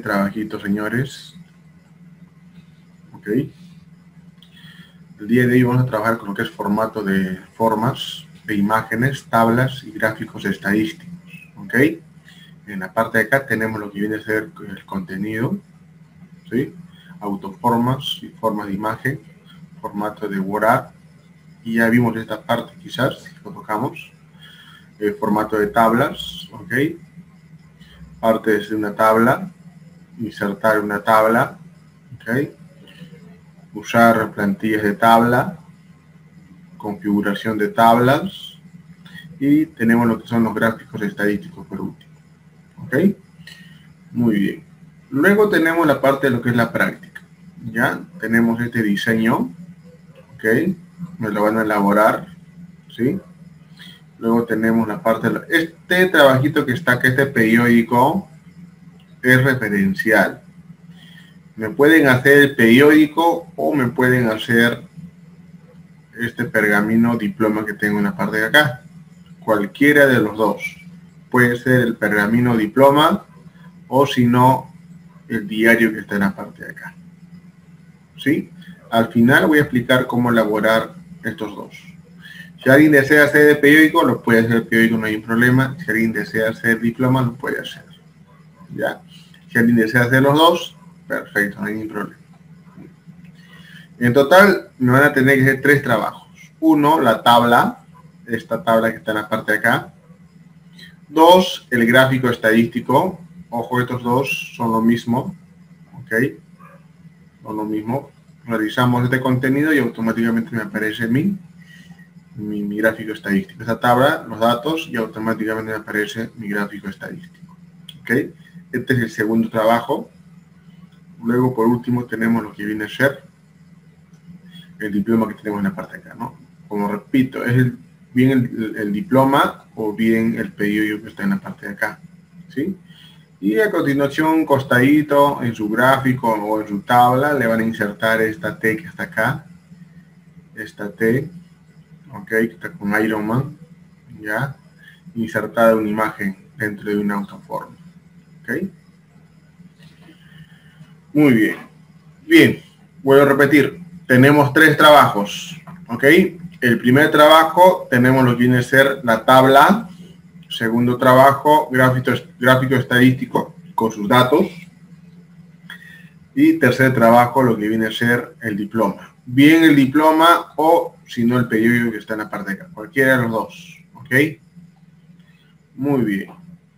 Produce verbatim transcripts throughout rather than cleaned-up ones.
trabajito, señores. Ok. El día de hoy vamos a trabajar con lo que es formato de formas, de imágenes, tablas y gráficos estadísticos. Ok. En la parte de acá tenemos lo que viene a ser el contenido, ¿sí? Autoformas y formas de imagen, formato de Word. Y ya vimos esta parte, quizás, si lo tocamos. El formato de tablas, ok. Partes de una tabla, insertar una tabla, ok. Usar plantillas de tabla, configuración de tablas, y tenemos lo que son los gráficos estadísticos por último, ok. Muy bien. Luego tenemos la parte de lo que es la práctica. Ya tenemos este diseño, ok. Me lo van a elaborar, ¿sí? Luego tenemos la parte de la, este trabajito que está acá, este periódico, es referencial. Me pueden hacer el periódico o me pueden hacer este pergamino diploma que tengo en la parte de acá. Cualquiera de los dos. Puede ser el pergamino diploma o si no, el diario que está en la parte de acá. ¿Sí? Al final voy a explicar cómo elaborar estos dos. Si alguien desea hacer el periódico, lo puede hacer el periódico, no hay problema. Si alguien desea hacer el diploma, lo puede hacer. ¿Ya? Si alguien desea hacer los dos, perfecto, no hay ningún problema. En total, me van a tener que hacer tres trabajos. Uno, la tabla, esta tabla que está en la parte de acá. Dos, el gráfico estadístico. Ojo, estos dos son lo mismo. Ok, son lo mismo. Realizamos este contenido y automáticamente me aparece mi, mi, mi gráfico estadístico. Esta tabla, los datos, y automáticamente me aparece mi gráfico estadístico. Ok, este es el segundo trabajo. Luego, por último, tenemos lo que viene a ser el diploma que tenemos en la parte de acá, ¿no? Como repito, es el, bien el, el, el diploma o bien el periódico que está en la parte de acá, ¿sí? Y a continuación, costadito, en su gráfico o en su tabla, le van a insertar esta T que está acá, esta T, ok, que está con Iron Man, ya, insertada una imagen dentro de una autoforma, ok. Muy bien. Bien, voy a repetir. Tenemos tres trabajos, ¿ok? El primer trabajo tenemos lo que viene a ser la tabla. Segundo trabajo, gráfico, gráfico estadístico con sus datos. Y tercer trabajo, lo que viene a ser el diploma. Bien el diploma o, si no, el periódico que está en la parte de acá. Cualquiera de los dos, ¿ok? Muy bien.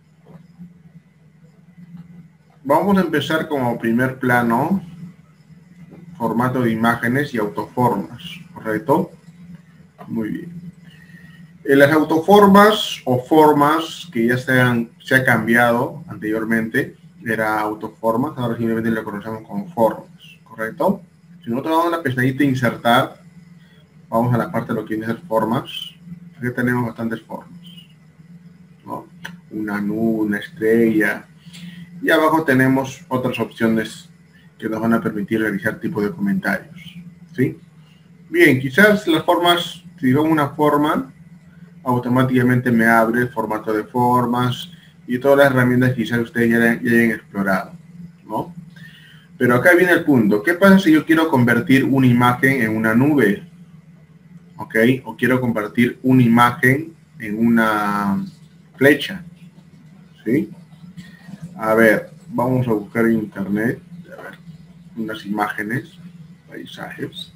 Vamos a empezar como primer plano. Formato de imágenes y autoformas, ¿correcto? Muy bien. En las autoformas o formas que ya se han, se ha cambiado anteriormente, era autoformas, ahora simplemente lo conocemos como formas, ¿correcto? Si nosotros vamos a la pestañita insertar, vamos a la parte de lo que viene a ser formas. Aquí tenemos bastantes formas, ¿no? Una nube, una estrella, y abajo tenemos otras opciones que nos van a permitir realizar tipo de comentarios, ¿sí? Bien, quizás las formas, si digo una forma, automáticamente me abre el formato de formas y todas las herramientas que quizás ustedes ya, ya hayan explorado, ¿no? Pero acá viene el punto. ¿Qué pasa si yo quiero convertir una imagen en una nube? ¿Ok? O quiero convertir una imagen en una flecha, ¿sí? A ver, vamos a buscar en internet, a ver, unas imágenes, paisajes.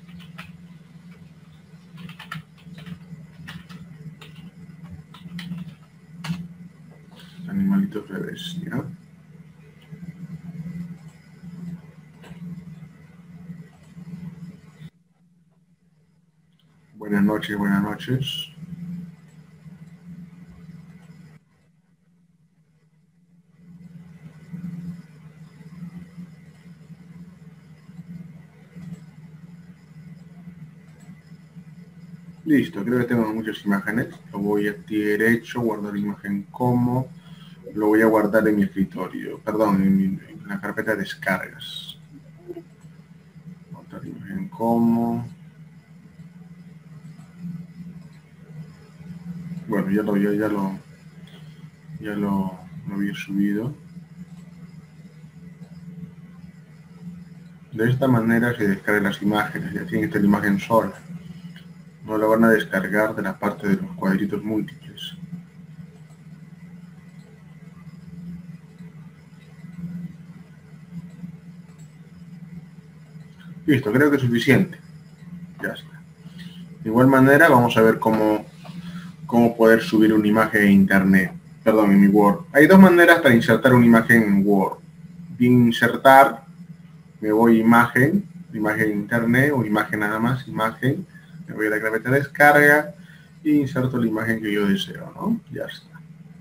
Animalitos bebés, ¿ya? Buenas noches, buenas noches. Listo, creo que tengo muchas imágenes. Lo voy a derecho, guardar imagen como. Lo voy a guardar en mi escritorio, perdón, en, mi, en la carpeta de descargas. Guardar imagen como. Bueno, ya lo, ya, ya lo, ya lo, lo había subido. De esta manera se descargan las imágenes, ya tienen esta imagen sola. No la van a descargar de la parte de los cuadritos múltiples. Listo, creo que es suficiente. Ya está. De igual manera vamos a ver cómo, cómo poder subir una imagen en internet. Perdón, en mi Word. Hay dos maneras para insertar una imagen en Word. Insertar, me voy a imagen, imagen en internet o imagen nada más, imagen. Me voy a la carpeta de descarga e inserto la imagen que yo deseo, ¿no? Ya está.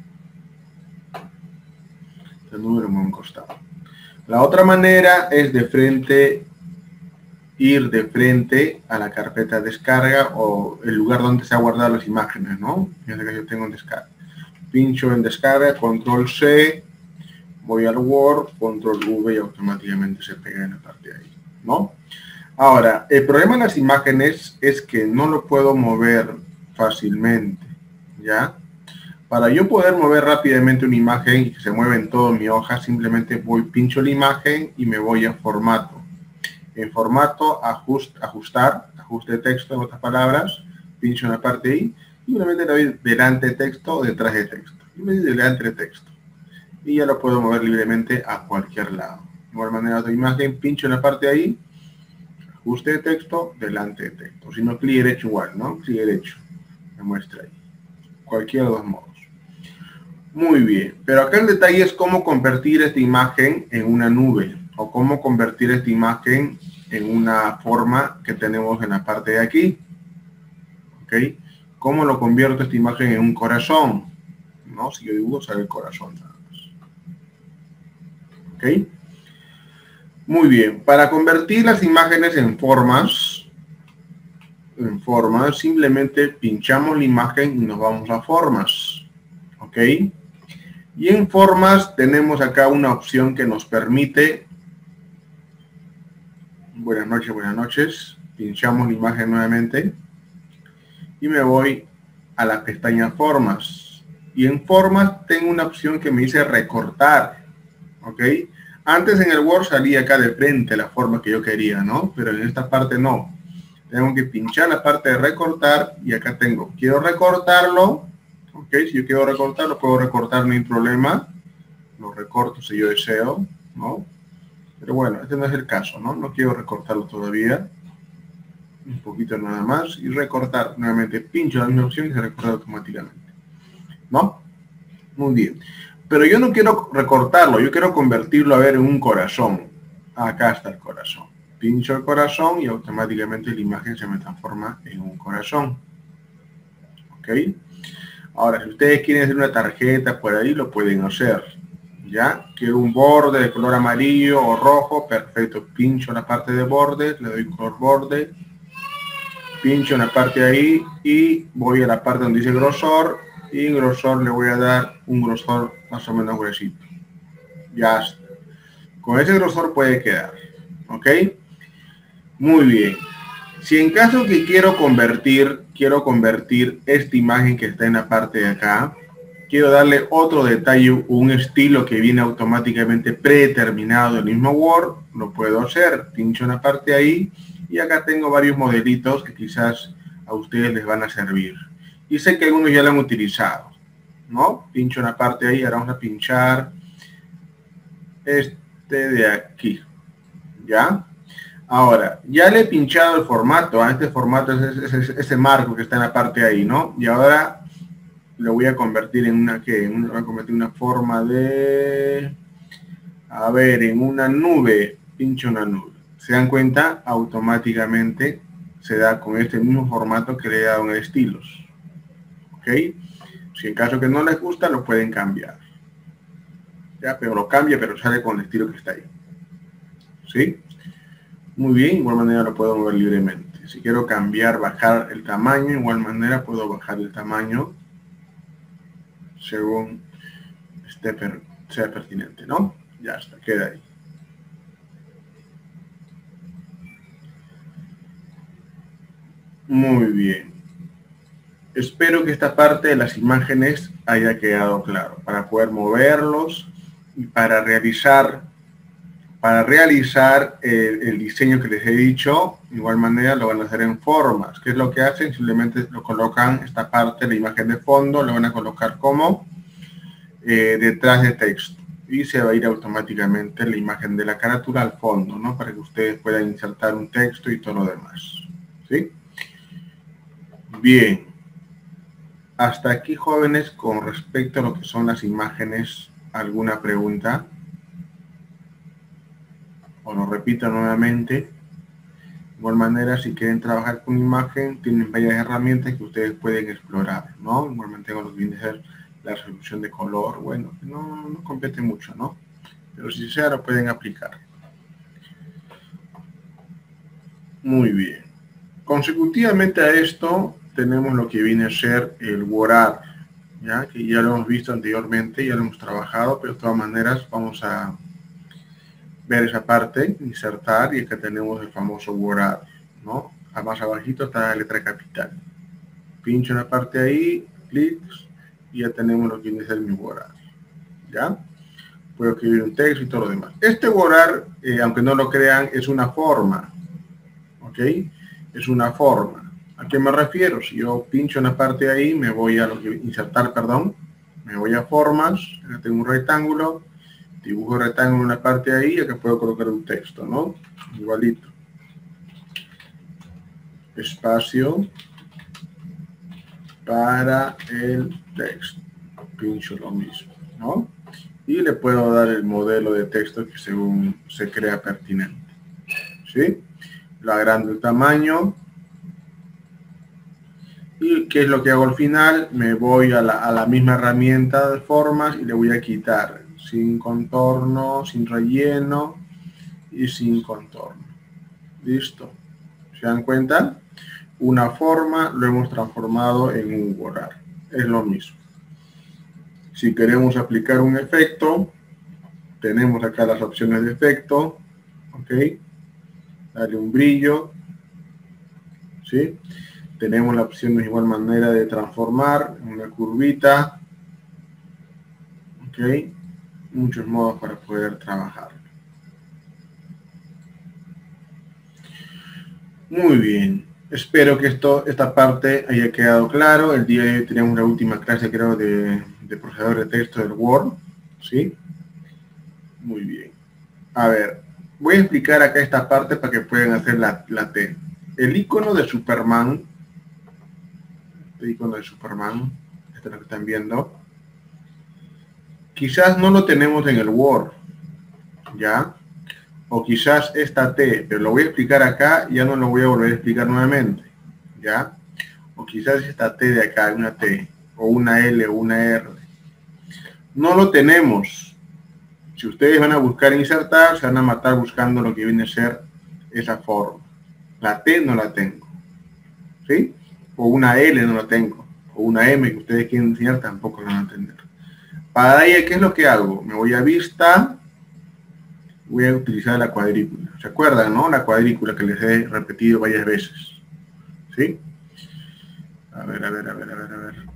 El número en un costado. La otra manera es de frente, ir de frente a la carpeta de descarga o el lugar donde se ha guardado las imágenes, ¿no? Fíjense que yo tengo en descarga. Pincho en descarga, control C, voy al Word, control V y automáticamente se pega en la parte de ahí, ¿no? Ahora, el problema de las imágenes es que no lo puedo mover fácilmente, ¿ya? Para yo poder mover rápidamente una imagen y que se mueva en toda mi hoja, simplemente voy, pincho la imagen y me voy a formato. En formato, ajust, ajustar, ajuste de texto, en otras palabras, pincho en la parte ahí y simplemente le doy delante de texto o detrás de texto. Y me doy delante de texto. Y ya lo puedo mover libremente a cualquier lado. De igual manera, otra imagen, pincho en la parte ahí, ajuste de texto, delante de texto. Si no, clic derecho igual, ¿no? Clic derecho. Me muestra ahí. Cualquiera de los modos. Muy bien. Pero acá el detalle es cómo convertir esta imagen en una nube. O cómo convertir esta imagen en una forma que tenemos en la parte de aquí. ¿Ok? ¿Cómo lo convierto esta imagen en un corazón? ¿No? Si yo dibujo, sale el corazón nada más. ¿Ok? Muy bien. Para convertir las imágenes en formas, en formas, simplemente pinchamos la imagen y nos vamos a formas. ¿Ok? Y en formas tenemos acá una opción que nos permite, buenas noches, buenas noches, pinchamos la imagen nuevamente y me voy a la pestaña formas. Y en formas tengo una opción que me dice recortar. ¿Ok? Antes en el Word salía acá de frente la forma que yo quería, ¿no? Pero en esta parte no. Tengo que pinchar la parte de recortar y acá tengo, quiero recortarlo. Ok, si yo quiero recortarlo, puedo recortar, no hay problema. Lo recorto si yo deseo, ¿no? Pero bueno, este no es el caso, ¿no? No quiero recortarlo todavía. Un poquito nada más. Y recortar, nuevamente pincho la misma opción y se recorta automáticamente, ¿no? Muy bien. Pero yo no quiero recortarlo, yo quiero convertirlo a ver en un corazón. Acá está el corazón. Pincho el corazón y automáticamente la imagen se me transforma en un corazón. ¿Ok? Ahora, si ustedes quieren hacer una tarjeta por ahí, lo pueden hacer. ¿Ya? Quiero un borde de color amarillo o rojo, perfecto. Pincho la parte de borde, le doy color borde. Pincho en la parte ahí y voy a la parte donde dice grosor. Y en grosor le voy a dar un grosor más o menos gruesito. Ya está. Con ese grosor puede quedar. ¿Ok? Muy bien. Si en caso que quiero convertir, quiero convertir esta imagen que está en la parte de acá, quiero darle otro detalle, un estilo que viene automáticamente predeterminado en el mismo Word, lo puedo hacer. Pincho en la parte ahí y acá tengo varios modelitos que quizás a ustedes les van a servir. Y sé que algunos ya lo han utilizado, ¿no? Pincho en la parte ahí, ahora vamos a pinchar este de aquí, ¿ya? Ahora, ya le he pinchado el formato, a este formato es ese, ese, ese marco que está en la parte ahí, ¿no? Y ahora lo voy a convertir en una, ¿qué? En una, voy a convertir en una forma de, a ver, en una nube, pincho una nube. ¿Se dan cuenta? Automáticamente se da con este mismo formato que le he dado en estilos. ¿Ok? Si en caso que no les gusta, lo pueden cambiar. Ya, pero lo cambia, pero sale con el estilo que está ahí. ¿Sí? Muy bien, de igual manera lo puedo mover libremente. Si quiero cambiar, bajar el tamaño, de igual manera puedo bajar el tamaño según esté per, sea pertinente, ¿no? Ya está, queda ahí. Muy bien. Espero que esta parte de las imágenes haya quedado claro para poder moverlos y para realizar Para realizar el, el diseño que les he dicho, de igual manera lo van a hacer en formas. ¿Qué es lo que hacen? Simplemente lo colocan, esta parte, la imagen de fondo, lo van a colocar como eh, detrás de texto. Y se va a ir automáticamente la imagen de la carátula al fondo, ¿no? Para que ustedes puedan insertar un texto y todo lo demás. ¿Sí? Bien. Hasta aquí, jóvenes, con respecto a lo que son las imágenes, ¿alguna pregunta? O lo repito nuevamente. De igual manera, si quieren trabajar con imagen, tienen varias herramientas que ustedes pueden explorar, ¿no? Igualmente con lo que viene a ser la resolución de color, bueno, no, no compete mucho, ¿no? Pero si sea, lo pueden aplicar. Muy bien. Consecutivamente a esto, tenemos lo que viene a ser el WordArt, ¿ya? Que ya lo hemos visto anteriormente, ya lo hemos trabajado, pero de todas maneras vamos a ver esa parte, insertar, y acá tenemos el famoso WordArt, ¿no? A más abajito está la letra capital. Pincho en la parte ahí, clics, y ya tenemos lo que viene a ser mi WordArt, ¿ya? Puedo escribir un texto y todo lo demás. Este WordArt, eh, aunque no lo crean, es una forma, ¿ok? Es una forma. ¿A qué me refiero? Si yo pincho en la parte ahí, me voy a lo que insertar, perdón, me voy a formas, acá tengo un rectángulo, dibujo el rectángulo en la parte ahí, acá puedo colocar un texto, ¿no? Igualito. Espacio para el texto. Pincho lo mismo, ¿no? Y le puedo dar el modelo de texto que según se crea pertinente. ¿Sí? Lo agrando el tamaño. ¿Y qué es lo que hago al final? Me voy a la, a la misma herramienta de formas y le voy a quitar sin contorno, sin relleno y sin contorno. ¿Listo? ¿Se dan cuenta? Una forma lo hemos transformado en un WordArt. Es lo mismo. Si queremos aplicar un efecto, tenemos acá las opciones de efecto. ¿Ok? Darle un brillo. ¿Sí? Tenemos la opción de igual manera de transformar una curvita. ¿Ok? Muchos modos para poder trabajar. Muy bien. Espero que esto, esta parte haya quedado claro. El día de hoy tenemos la última clase, creo, de, de procesador de texto del Word. ¿Sí? Muy bien. A ver, voy a explicar acá esta parte para que puedan hacer la, la T. El icono de Superman, este icono de Superman, este es lo que están viendo, quizás no lo tenemos en el Word, ¿ya? O quizás esta T, pero lo voy a explicar acá, ya no lo voy a volver a explicar nuevamente, ¿ya? O quizás esta T de acá, una T, o una L, o una R. No lo tenemos. Si ustedes van a buscar insertar, se van a matar buscando lo que viene a ser esa forma. La T no la tengo, ¿sí? O una L no la tengo, o una M que ustedes quieren enseñar tampoco la van a tener. Para ella, ¿qué es lo que hago? Me voy a vista, voy a utilizar la cuadrícula. ¿Se acuerdan, no? La cuadrícula que les he repetido varias veces, ¿sí? A ver, a ver, a ver, a ver, a ver.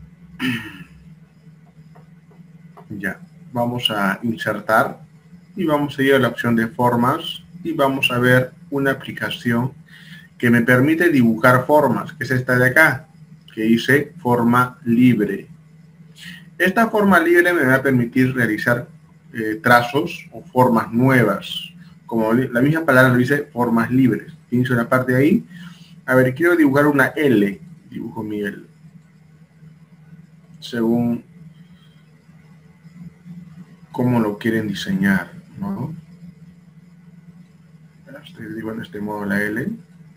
Ya, vamos a insertar y vamos a ir a la opción de formas y vamos a ver una aplicación que me permite dibujar formas, que es esta de acá, que dice forma libre. Esta forma libre me va a permitir realizar eh, trazos o formas nuevas. Como la misma palabra lo dice, formas libres. Pincho la parte de ahí. A ver, quiero dibujar una L. Dibujo mi L. Según cómo lo quieren diseñar, ¿no? Estoy digo en este modo la L.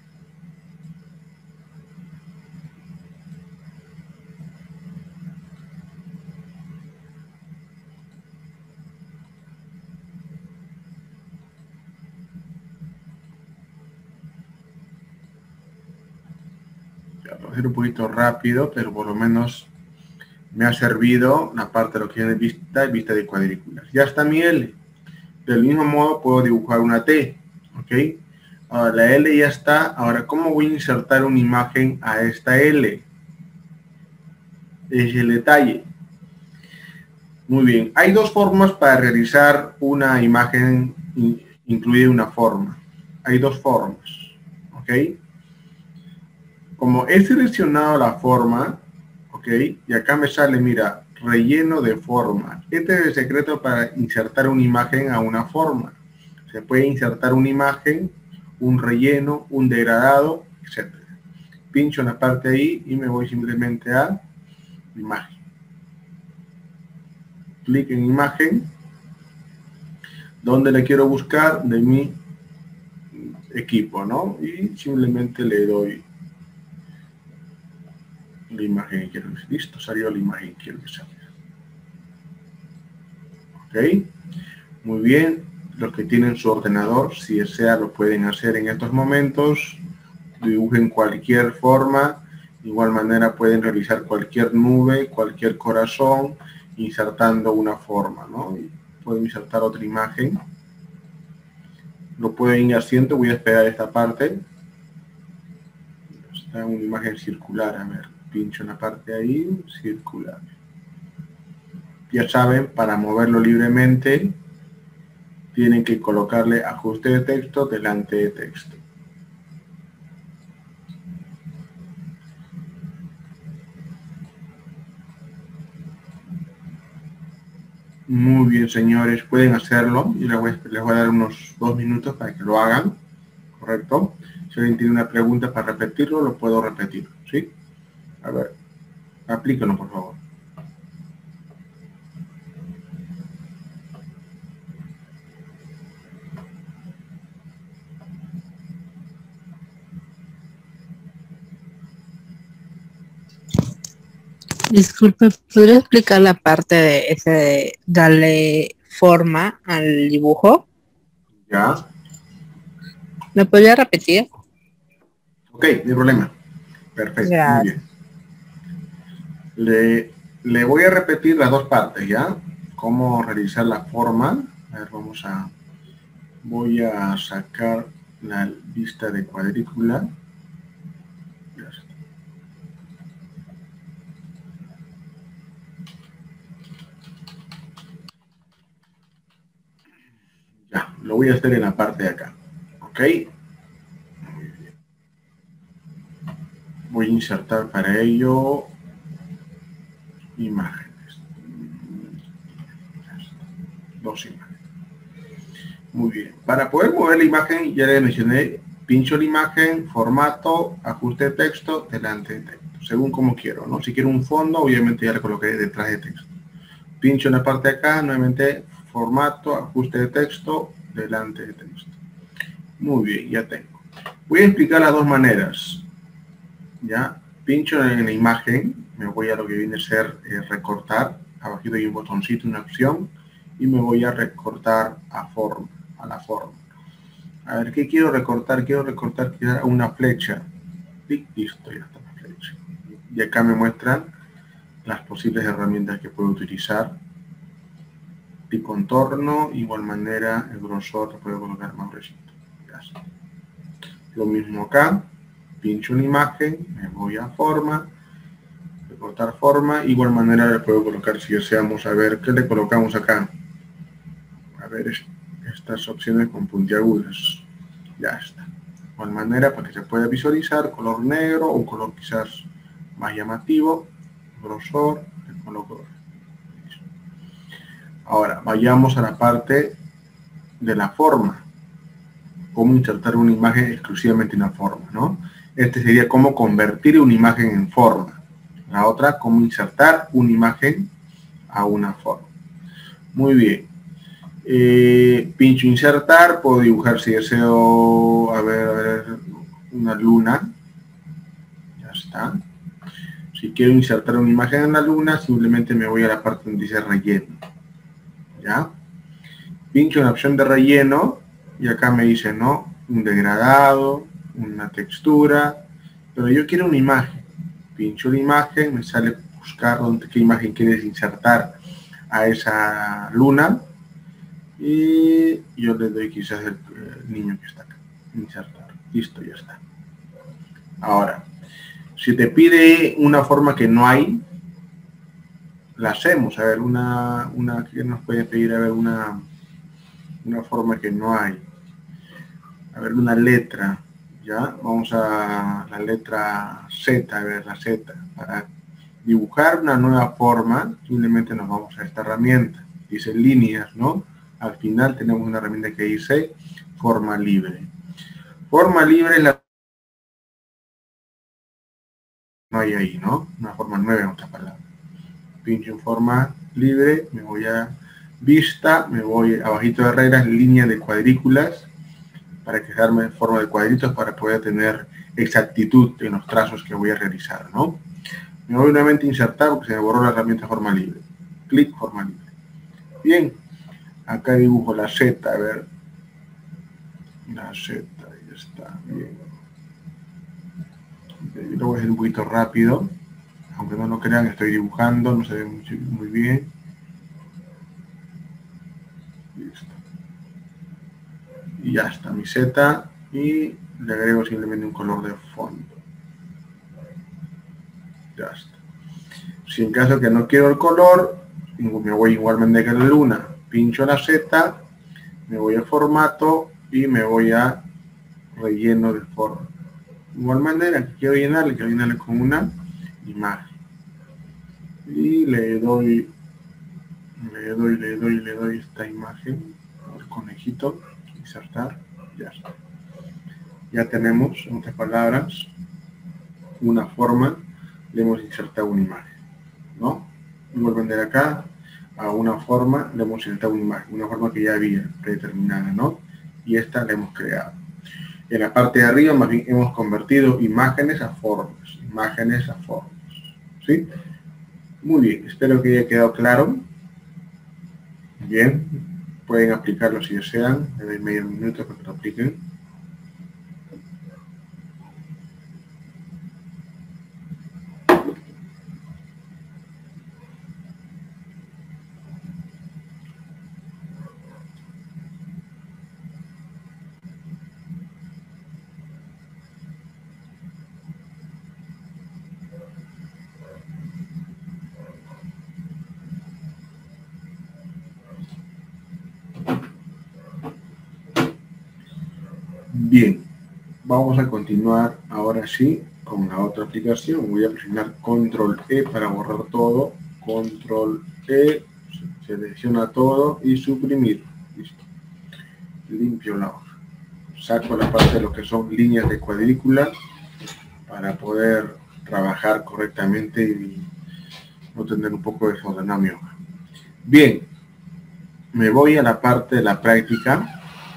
Ya, lo voy a hacer un poquito rápido, pero por lo menos me ha servido la parte de lo que viene vista y vista de cuadrículas. Ya está mi L. Del mismo modo puedo dibujar una T, ¿ok? Ahora la L ya está. Ahora, ¿cómo voy a insertar una imagen a esta L? Es el detalle. Muy bien. Hay dos formas para realizar una imagen incluida en una forma. Hay dos formas. ¿Ok? Como he seleccionado la forma, ¿ok? Y acá me sale, mira, relleno de forma. Este es el secreto para insertar una imagen a una forma. Se puede insertar una imagen, un relleno, un degradado, etcétera. Pincho en la parte ahí y me voy simplemente a imagen. Clic en imagen, donde le quiero buscar de mi equipo, ¿no? Y simplemente le doy la imagen que quiero. Listo, salió la imagen que quiero que salga. Ok, muy bien. Los que tienen su ordenador, si desea, lo pueden hacer en estos momentos. Dibujen cualquier forma. De igual manera pueden realizar cualquier nube, cualquier corazón, insertando una forma, ¿no? Y pueden insertar otra imagen. Lo pueden ir haciendo. Voy a esperar esta parte. Está una imagen circular. A ver, pincho en la parte ahí, circular. Ya saben, para moverlo libremente, tienen que colocarle ajuste de texto delante de texto. Muy bien, señores, pueden hacerlo. Yo les voy, les voy a dar unos dos minutos para que lo hagan, ¿correcto? Si alguien tiene una pregunta para repetirlo, lo puedo repetir, ¿sí? A ver, aplíquenlo, por favor. Disculpe, ¿podría explicar la parte de ese de darle forma al dibujo? Ya. ¿Me podría repetir? Ok, no hay problema. Perfecto, muy Gracias. bien. Le, le voy a repetir las dos partes, ¿ya? Cómo realizar la forma. A ver, vamos a... Voy a sacar la vista de cuadrícula. Ya está. Ya, lo voy a hacer en la parte de acá. ¿Ok? Voy a insertar para ello imágenes. Dos imágenes. Muy bien. Para poder mover la imagen, ya le mencioné, pincho la imagen, formato, ajuste de texto, delante de texto. Según como quiero, ¿no? Si quiero un fondo, obviamente ya le coloqué detrás de texto. Pincho en la parte de acá, nuevamente, formato, ajuste de texto, delante de texto. Muy bien, ya tengo. Voy a explicar las dos maneras. Ya, pincho en la imagen, me voy a lo que viene a ser eh, recortar. Abajito hay un botoncito, una opción, y me voy a recortar a forma, a la forma. A ver, ¿qué quiero recortar? Quiero recortar quiero una flecha. Y listo, ya está la flecha. Y acá me muestran las posibles herramientas que puedo utilizar. Y contorno, igual manera, el grosor lo puedo colocar más gruesito. Lo mismo acá, pincho una imagen, me voy a forma, recortar forma, igual manera le puedo colocar, si deseamos, a ver, ¿qué le colocamos acá? A ver, estas opciones con puntiagudas. Ya está. De igual manera, para que se pueda visualizar, color negro o un color quizás más llamativo, grosor, le coloco. Ahora, vayamos a la parte de la forma. Cómo insertar una imagen exclusivamente en una forma, ¿no? Este sería cómo convertir una imagen en forma. La otra, cómo insertar una imagen a una forma. Muy bien. Eh, pincho insertar, puedo dibujar si deseo, a ver, a ver, una luna. Ya está. Si quiero insertar una imagen en la luna, simplemente me voy a la parte donde dice relleno. ¿Ya? Pincho en la opción de relleno y acá me dice, ¿no? Un degradado, una textura, pero yo quiero una imagen. Pincho la imagen, me sale buscar dónde, qué imagen quieres insertar a esa luna y yo le doy quizás el, el niño que está acá, insertar. Listo, ya está. Ahora, si te pide una forma que no hay, la hacemos. A ver, una, una que nos puede pedir, a ver, una, una forma que no hay. A ver, una letra, ¿ya? Vamos a la letra Z, a ver, la Z. Para dibujar una nueva forma, simplemente nos vamos a esta herramienta. Dice líneas, ¿no? Al final tenemos una herramienta que dice forma libre. Forma libre es la... No hay ahí, ¿no? Una forma nueva en otras palabras. Pincho en forma libre, me voy a vista, me voy abajito de reglas, línea de cuadrículas, para quedarme en forma de cuadritos para poder tener exactitud en los trazos que voy a realizar, ¿no? Me voy nuevamente a insertar porque se me borró la herramienta forma libre. Clic, forma libre. Bien, acá dibujo la Z, a ver. La Z, ahí está, bien. Lo voy a hacer un poquito rápido. Aunque no lo crean, estoy dibujando, no se ve muy, muy bien. Listo. Y ya está mi Z. Y le agrego simplemente un color de fondo. Ya está. Si en caso que no quiero el color, me voy igualmente que la luna. Pincho la Z, me voy a formato y me voy a relleno de forma. De igual manera, que quiero llenarle, quiero llenarle con una imagen. Y le doy, le doy, le doy, le doy esta imagen, el conejito, insertar, ya está. Ya tenemos, en otras palabras, una forma, le hemos insertado una imagen, ¿no? Igual manera acá, a una forma, le hemos insertado una imagen, una forma que ya había predeterminada, ¿no? Y esta la hemos creado. En la parte de arriba, más bien, hemos convertido imágenes a formas, imágenes a formas, ¿sí? Muy bien, espero que haya quedado claro. Bien, pueden aplicarlo si desean, le doy medio minuto para que lo apliquen. Bien, vamos a continuar ahora sí con la otra aplicación. Voy a presionar control E para borrar todo, control E, selecciona todo y suprimir. Listo. Limpio la hoja. Saco la parte de lo que son líneas de cuadrícula para poder trabajar correctamente y no tener un poco de desordenado mi hoja. Bien, me voy a la parte de la práctica.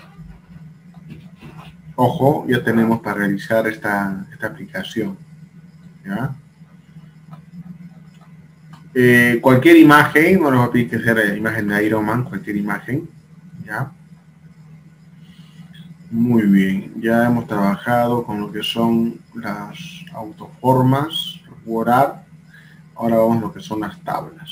Ojo, ya tenemos para realizar esta, esta aplicación. ¿Ya? Eh, cualquier imagen, no nos va a pedir que sea la imagen de Iron Man, cualquier imagen. ¿Ya? Muy bien, ya hemos trabajado con lo que son las autoformas, Word Art. Ahora vamos a lo que son las tablas.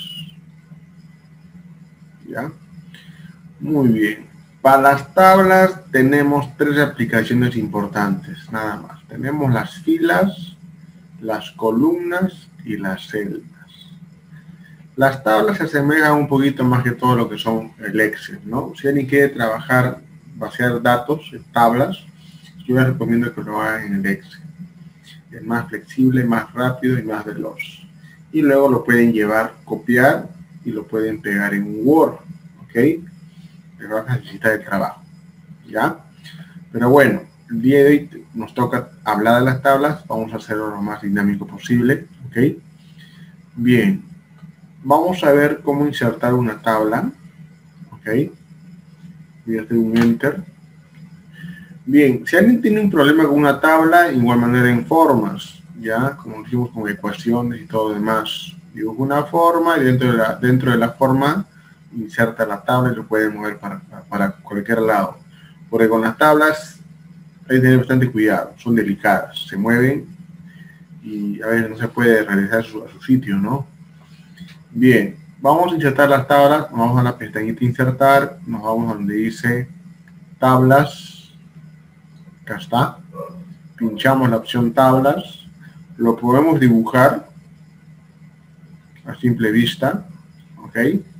¿Ya? Muy bien. Para las tablas tenemos tres aplicaciones importantes, nada más. Tenemos las filas, las columnas y las celdas. Las tablas se asemejan un poquito más que todo lo que son el Excel, ¿no? Si alguien quiere trabajar, vaciar datos en tablas, yo les recomiendo que lo hagan en el Excel. Es más flexible, más rápido y más veloz. Y luego lo pueden llevar, copiar y lo pueden pegar en Word, ¿ok? Pero vas a necesitar el trabajo, ¿ya? Pero bueno, el día de hoy nos toca hablar de las tablas, vamos a hacerlo lo más dinámico posible, ¿ok? Bien, vamos a ver cómo insertar una tabla, ¿ok? Voy a hacer un Enter. Bien, si alguien tiene un problema con una tabla, igual manera en formas, ¿ya? Como dijimos con ecuaciones y todo demás. Dibujo una forma y dentro de la, dentro de la forma inserta la tabla y lo puede mover para, para, para cualquier lado. Porque con las tablas hay que tener bastante cuidado, son delicadas, se mueven y a veces no se puede regresar a su, a su sitio, ¿no? Bien, vamos a insertar las tablas, vamos a la pestañita insertar, nos vamos a donde dice tablas, acá está, pinchamos la opción tablas, lo podemos dibujar a simple vista, ¿ok?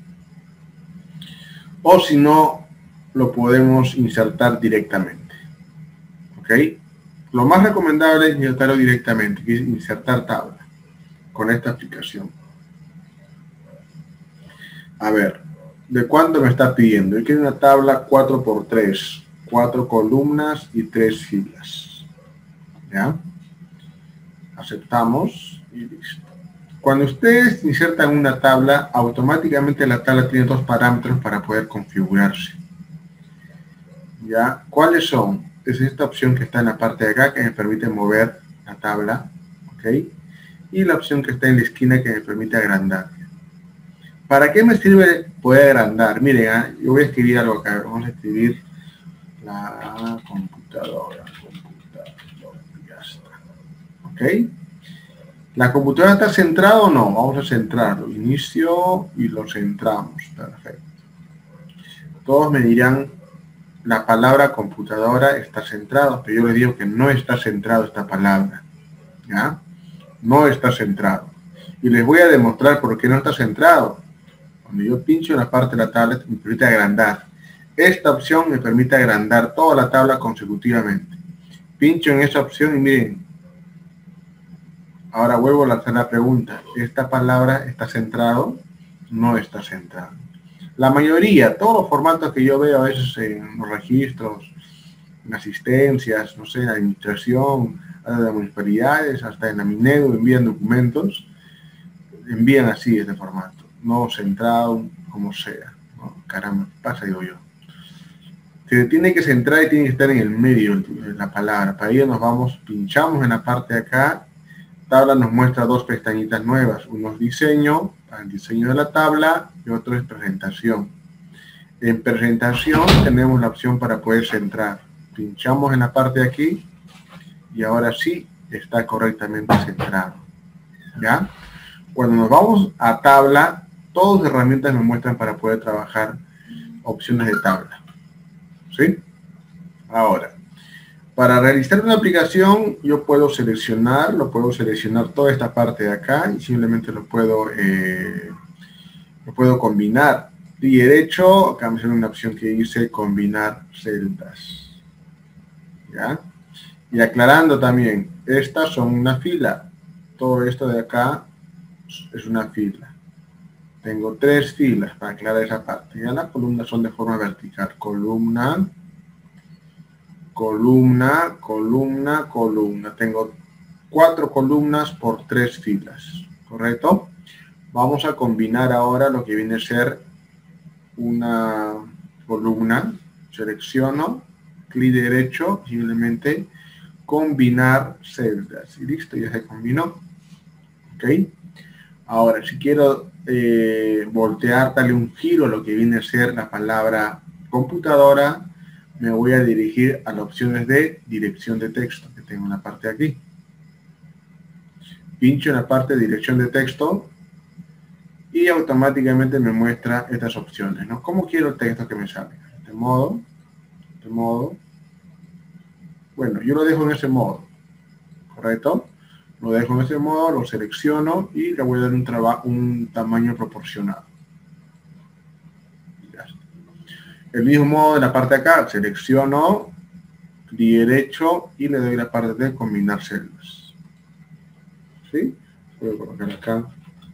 O si no, lo podemos insertar directamente, ¿ok? Lo más recomendable es insertarlo directamente, que es insertar tabla con esta aplicación. A ver, ¿de cuánto me está pidiendo? Yo quiero una tabla cuatro por tres, cuatro columnas y tres filas. ¿Ya? Aceptamos y listo. Cuando ustedes insertan una tabla, automáticamente la tabla tiene dos parámetros para poder configurarse. ¿Ya? ¿Cuáles son? Es esta opción que está en la parte de acá, que me permite mover la tabla, ¿ok? Y la opción que está en la esquina, que me permite agrandar. ¿Para qué me sirve poder agrandar? Miren, ¿eh? Yo voy a escribir algo acá. Vamos a escribir la computadora. computadora ya está. ¿Ok? ¿La computadora está centrada o no? Vamos a centrarlo. Inicio y lo centramos. Perfecto. Todos me dirán, la palabra computadora está centrada, pero yo les digo que no está centrado esta palabra. ¿Ya? No está centrado. Y les voy a demostrar por qué no está centrado. Cuando yo pincho en la parte de la tabla, me permite agrandar. Esta opción me permite agrandar toda la tabla consecutivamente. Pincho en esa opción y miren, ahora vuelvo a lanzar la pregunta. ¿Esta palabra está centrado? No está centrado. La mayoría, todos los formatos que yo veo a veces en los registros, en asistencias, no sé, en administración, en las municipalidades, hasta en la Minedu envían documentos, envían así este formato. No centrado, como sea. ¿No? Caramba, pasa, digo yo. Se tiene que centrar y tiene que estar en el medio de la palabra. Para ello nos vamos, pinchamos en la parte de acá. Tabla nos muestra dos pestañitas nuevas. Uno es diseño, para el diseño de la tabla, y otro es presentación. En presentación tenemos la opción para poder centrar. Pinchamos en la parte de aquí y ahora sí está correctamente centrado. ¿Ya? Cuando nos vamos a tabla, todas las herramientas nos muestran para poder trabajar opciones de tabla. ¿Sí? Ahora, para realizar una aplicación, yo puedo seleccionar, lo puedo seleccionar toda esta parte de acá y simplemente lo puedo, eh, lo puedo combinar. Y derecho, acá me sale una opción que dice combinar celdas. ¿Ya? Y aclarando también, estas son una fila. Todo esto de acá es una fila. Tengo tres filas para aclarar esa parte. Ya las columnas son de forma vertical. Columna, columna, columna, columna. Tengo cuatro columnas por tres filas. ¿Correcto? Vamos a combinar ahora lo que viene a ser una columna. Selecciono, clic derecho, simplemente combinar celdas. Y listo, ya se combinó. ¿Ok? Ahora, si quiero eh, voltear, darle un giro a lo que viene a ser la palabra computadora, me voy a dirigir a las opciones de dirección de texto, que tengo en la parte de aquí. Pincho en la parte de dirección de texto y automáticamente me muestra estas opciones, ¿no? ¿Cómo quiero el texto que me salga? De este modo, de este modo. Bueno, yo lo dejo en ese modo, ¿correcto? Lo dejo en ese modo, lo selecciono y le voy a dar un, un tamaño proporcionado. Ya está. El mismo modo de la parte de acá, selecciono, clic derecho y le doy la parte de combinar celdas. ¿Sí? Voy a colocar acá.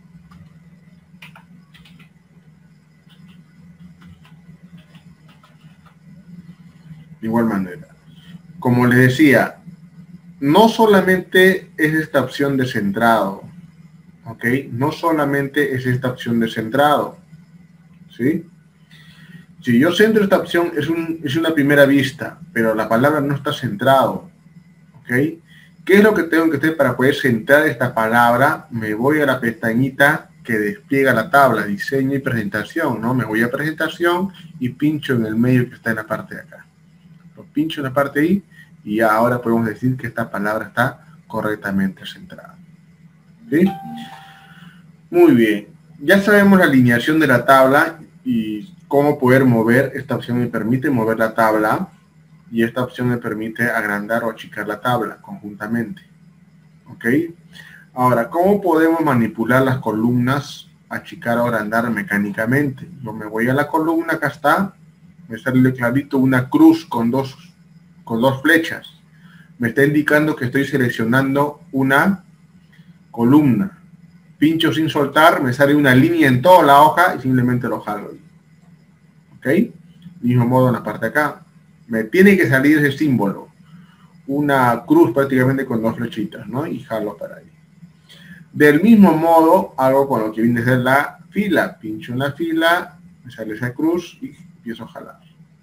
De igual manera. Como les decía, no solamente es esta opción de centrado, ¿ok? No solamente es esta opción de centrado, ¿sí? Si yo centro esta opción, es, un, es una primera vista, pero la palabra no está centrado, ¿ok? ¿Qué es lo que tengo que hacer para poder centrar esta palabra? Me voy a la pestañita que despliega la tabla, diseño y presentación, ¿no? Me voy a presentación y pincho en el medio que está en la parte de acá. Lo pincho en la parte ahí y ahora podemos decir que esta palabra está correctamente centrada. ¿Sí? Muy bien. Ya sabemos la alineación de la tabla y cómo poder mover. Esta opción me permite mover la tabla y esta opción me permite agrandar o achicar la tabla conjuntamente. ¿Ok? Ahora, ¿cómo podemos manipular las columnas achicar o agrandar mecánicamente. Yo me voy a la columna, acá está, me sale clarito una cruz con dos, con dos flechas. Me está indicando que estoy seleccionando una columna. Pincho sin soltar, me sale una línea en toda la hoja y simplemente lo jalo. ¿Ok? Mismo modo en la parte de acá. Me tiene que salir ese símbolo. Una cruz prácticamente con dos flechitas, ¿no? Y jalo para ahí. Del mismo modo, hago con lo que viene a ser la fila. Pincho en la fila, me sale esa cruz y empiezo a jalar.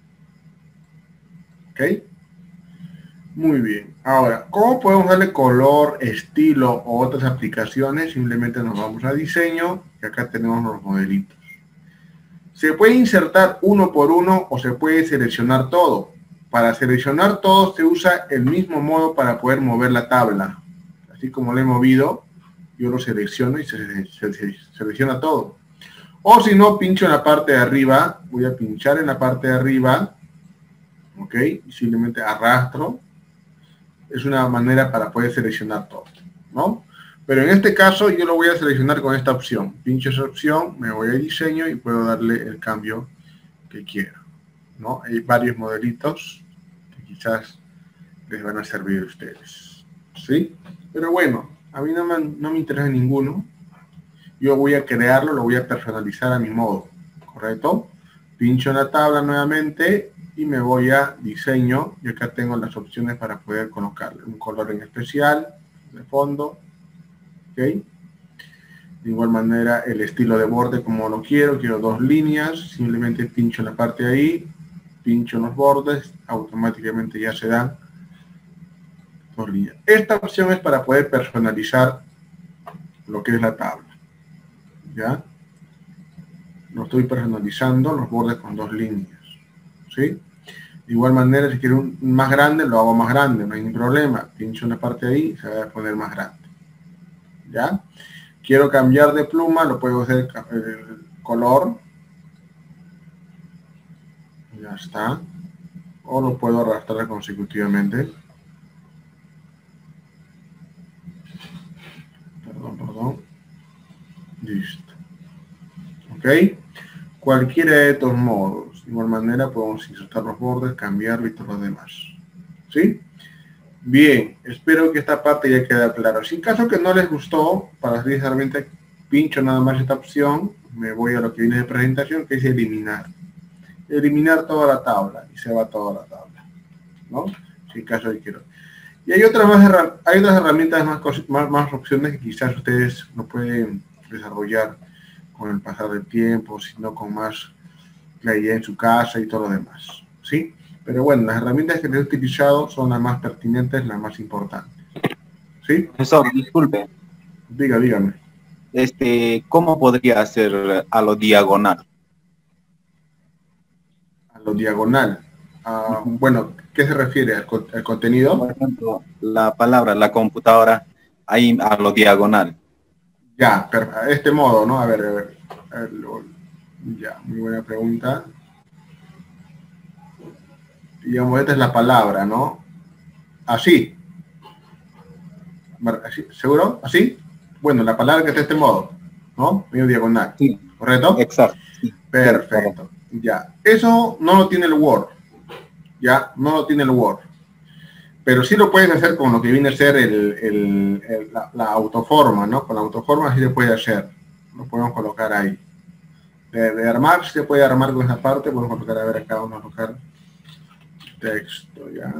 ¿Ok? Muy bien. Ahora, ¿cómo podemos darle color, estilo o otras aplicaciones? Simplemente nos vamos a diseño y acá tenemos los modelitos. Se puede insertar uno por uno o se puede seleccionar todo. Para seleccionar todo se usa el mismo modo para poder mover la tabla. Así como lo he movido, yo lo selecciono y se, se, se selecciona todo. O si no, pincho en la parte de arriba, voy a pinchar en la parte de arriba, ok, y simplemente arrastro. Es una manera para poder seleccionar todo, ¿no? Pero en este caso yo lo voy a seleccionar con esta opción. Pincho esa opción, me voy a diseño y puedo darle el cambio que quiero, ¿no? Hay varios modelitos que quizás les van a servir a ustedes, ¿sí? Pero bueno, a mí no me, no me interesa ninguno. Yo voy a crearlo, lo voy a personalizar a mi modo, ¿correcto? Pincho en la tabla nuevamente y me voy a diseño y acá tengo las opciones para poder colocarle un color en especial de fondo, ¿ok? De igual manera el estilo de borde como lo quiero, quiero dos líneas, simplemente pincho en la parte de ahí, pincho en los bordes, automáticamente ya se dan dos líneas. Esta opción es para poder personalizar lo que es la tabla, ¿ya? Lo estoy personalizando los bordes con dos líneas, ¿sí? De igual manera, si quiero un más grande, lo hago más grande, no hay ningún problema. Pincho una parte ahí y se va a poner más grande, ¿ya? Quiero cambiar de pluma, lo puedo hacer el color, ya está, o lo puedo arrastrar consecutivamente. Perdón, perdón. Listo. ¿Ok? Cualquiera de estos modos. De igual manera podemos insertar los bordes, cambiarlo y todo lo demás. ¿Sí? Bien, espero que esta parte ya quede clara. Si en caso que no les gustó, para salir realmente pincho nada más esta opción, me voy a lo que viene de presentación, que es eliminar. Eliminar toda la tabla y se va toda la tabla, ¿no? Si en caso de quiero. Y hay otras más hay otras herramientas más, más, más opciones que quizás ustedes no pueden desarrollar con el pasar del tiempo, sino con más claridad en su casa y todo lo demás, ¿sí? Pero bueno, las herramientas que les he utilizado son las más pertinentes, las más importantes, ¿sí? Profesor, disculpe. Diga, dígame. Este, ¿cómo podría hacer a lo diagonal? A lo diagonal. Uh, uh-huh. Bueno, ¿qué se refiere? ¿Al, al contenido? Por ejemplo, la palabra, la computadora, ahí a lo diagonal. Ya, pero a este modo, ¿no? A ver, a ver. A ver lo, ya, muy buena pregunta. Digamos, esta es la palabra, ¿no? Así. ¿Así? ¿Seguro? ¿Así? Bueno, la palabra que está de este modo, ¿no? Medio diagonal. Sí. ¿Correcto? Exacto. Sí. Perfecto. Sí, ya. Eso no lo tiene el Word. Ya, no lo tiene el Word. Pero sí lo puedes hacer con lo que viene a ser el, el, el, la, la autoforma, ¿no? Con la autoforma sí se puede hacer. Lo podemos colocar ahí. De, de armar, se puede armar con esa parte. Podemos colocar, a ver, acá vamos a colocar texto, ya.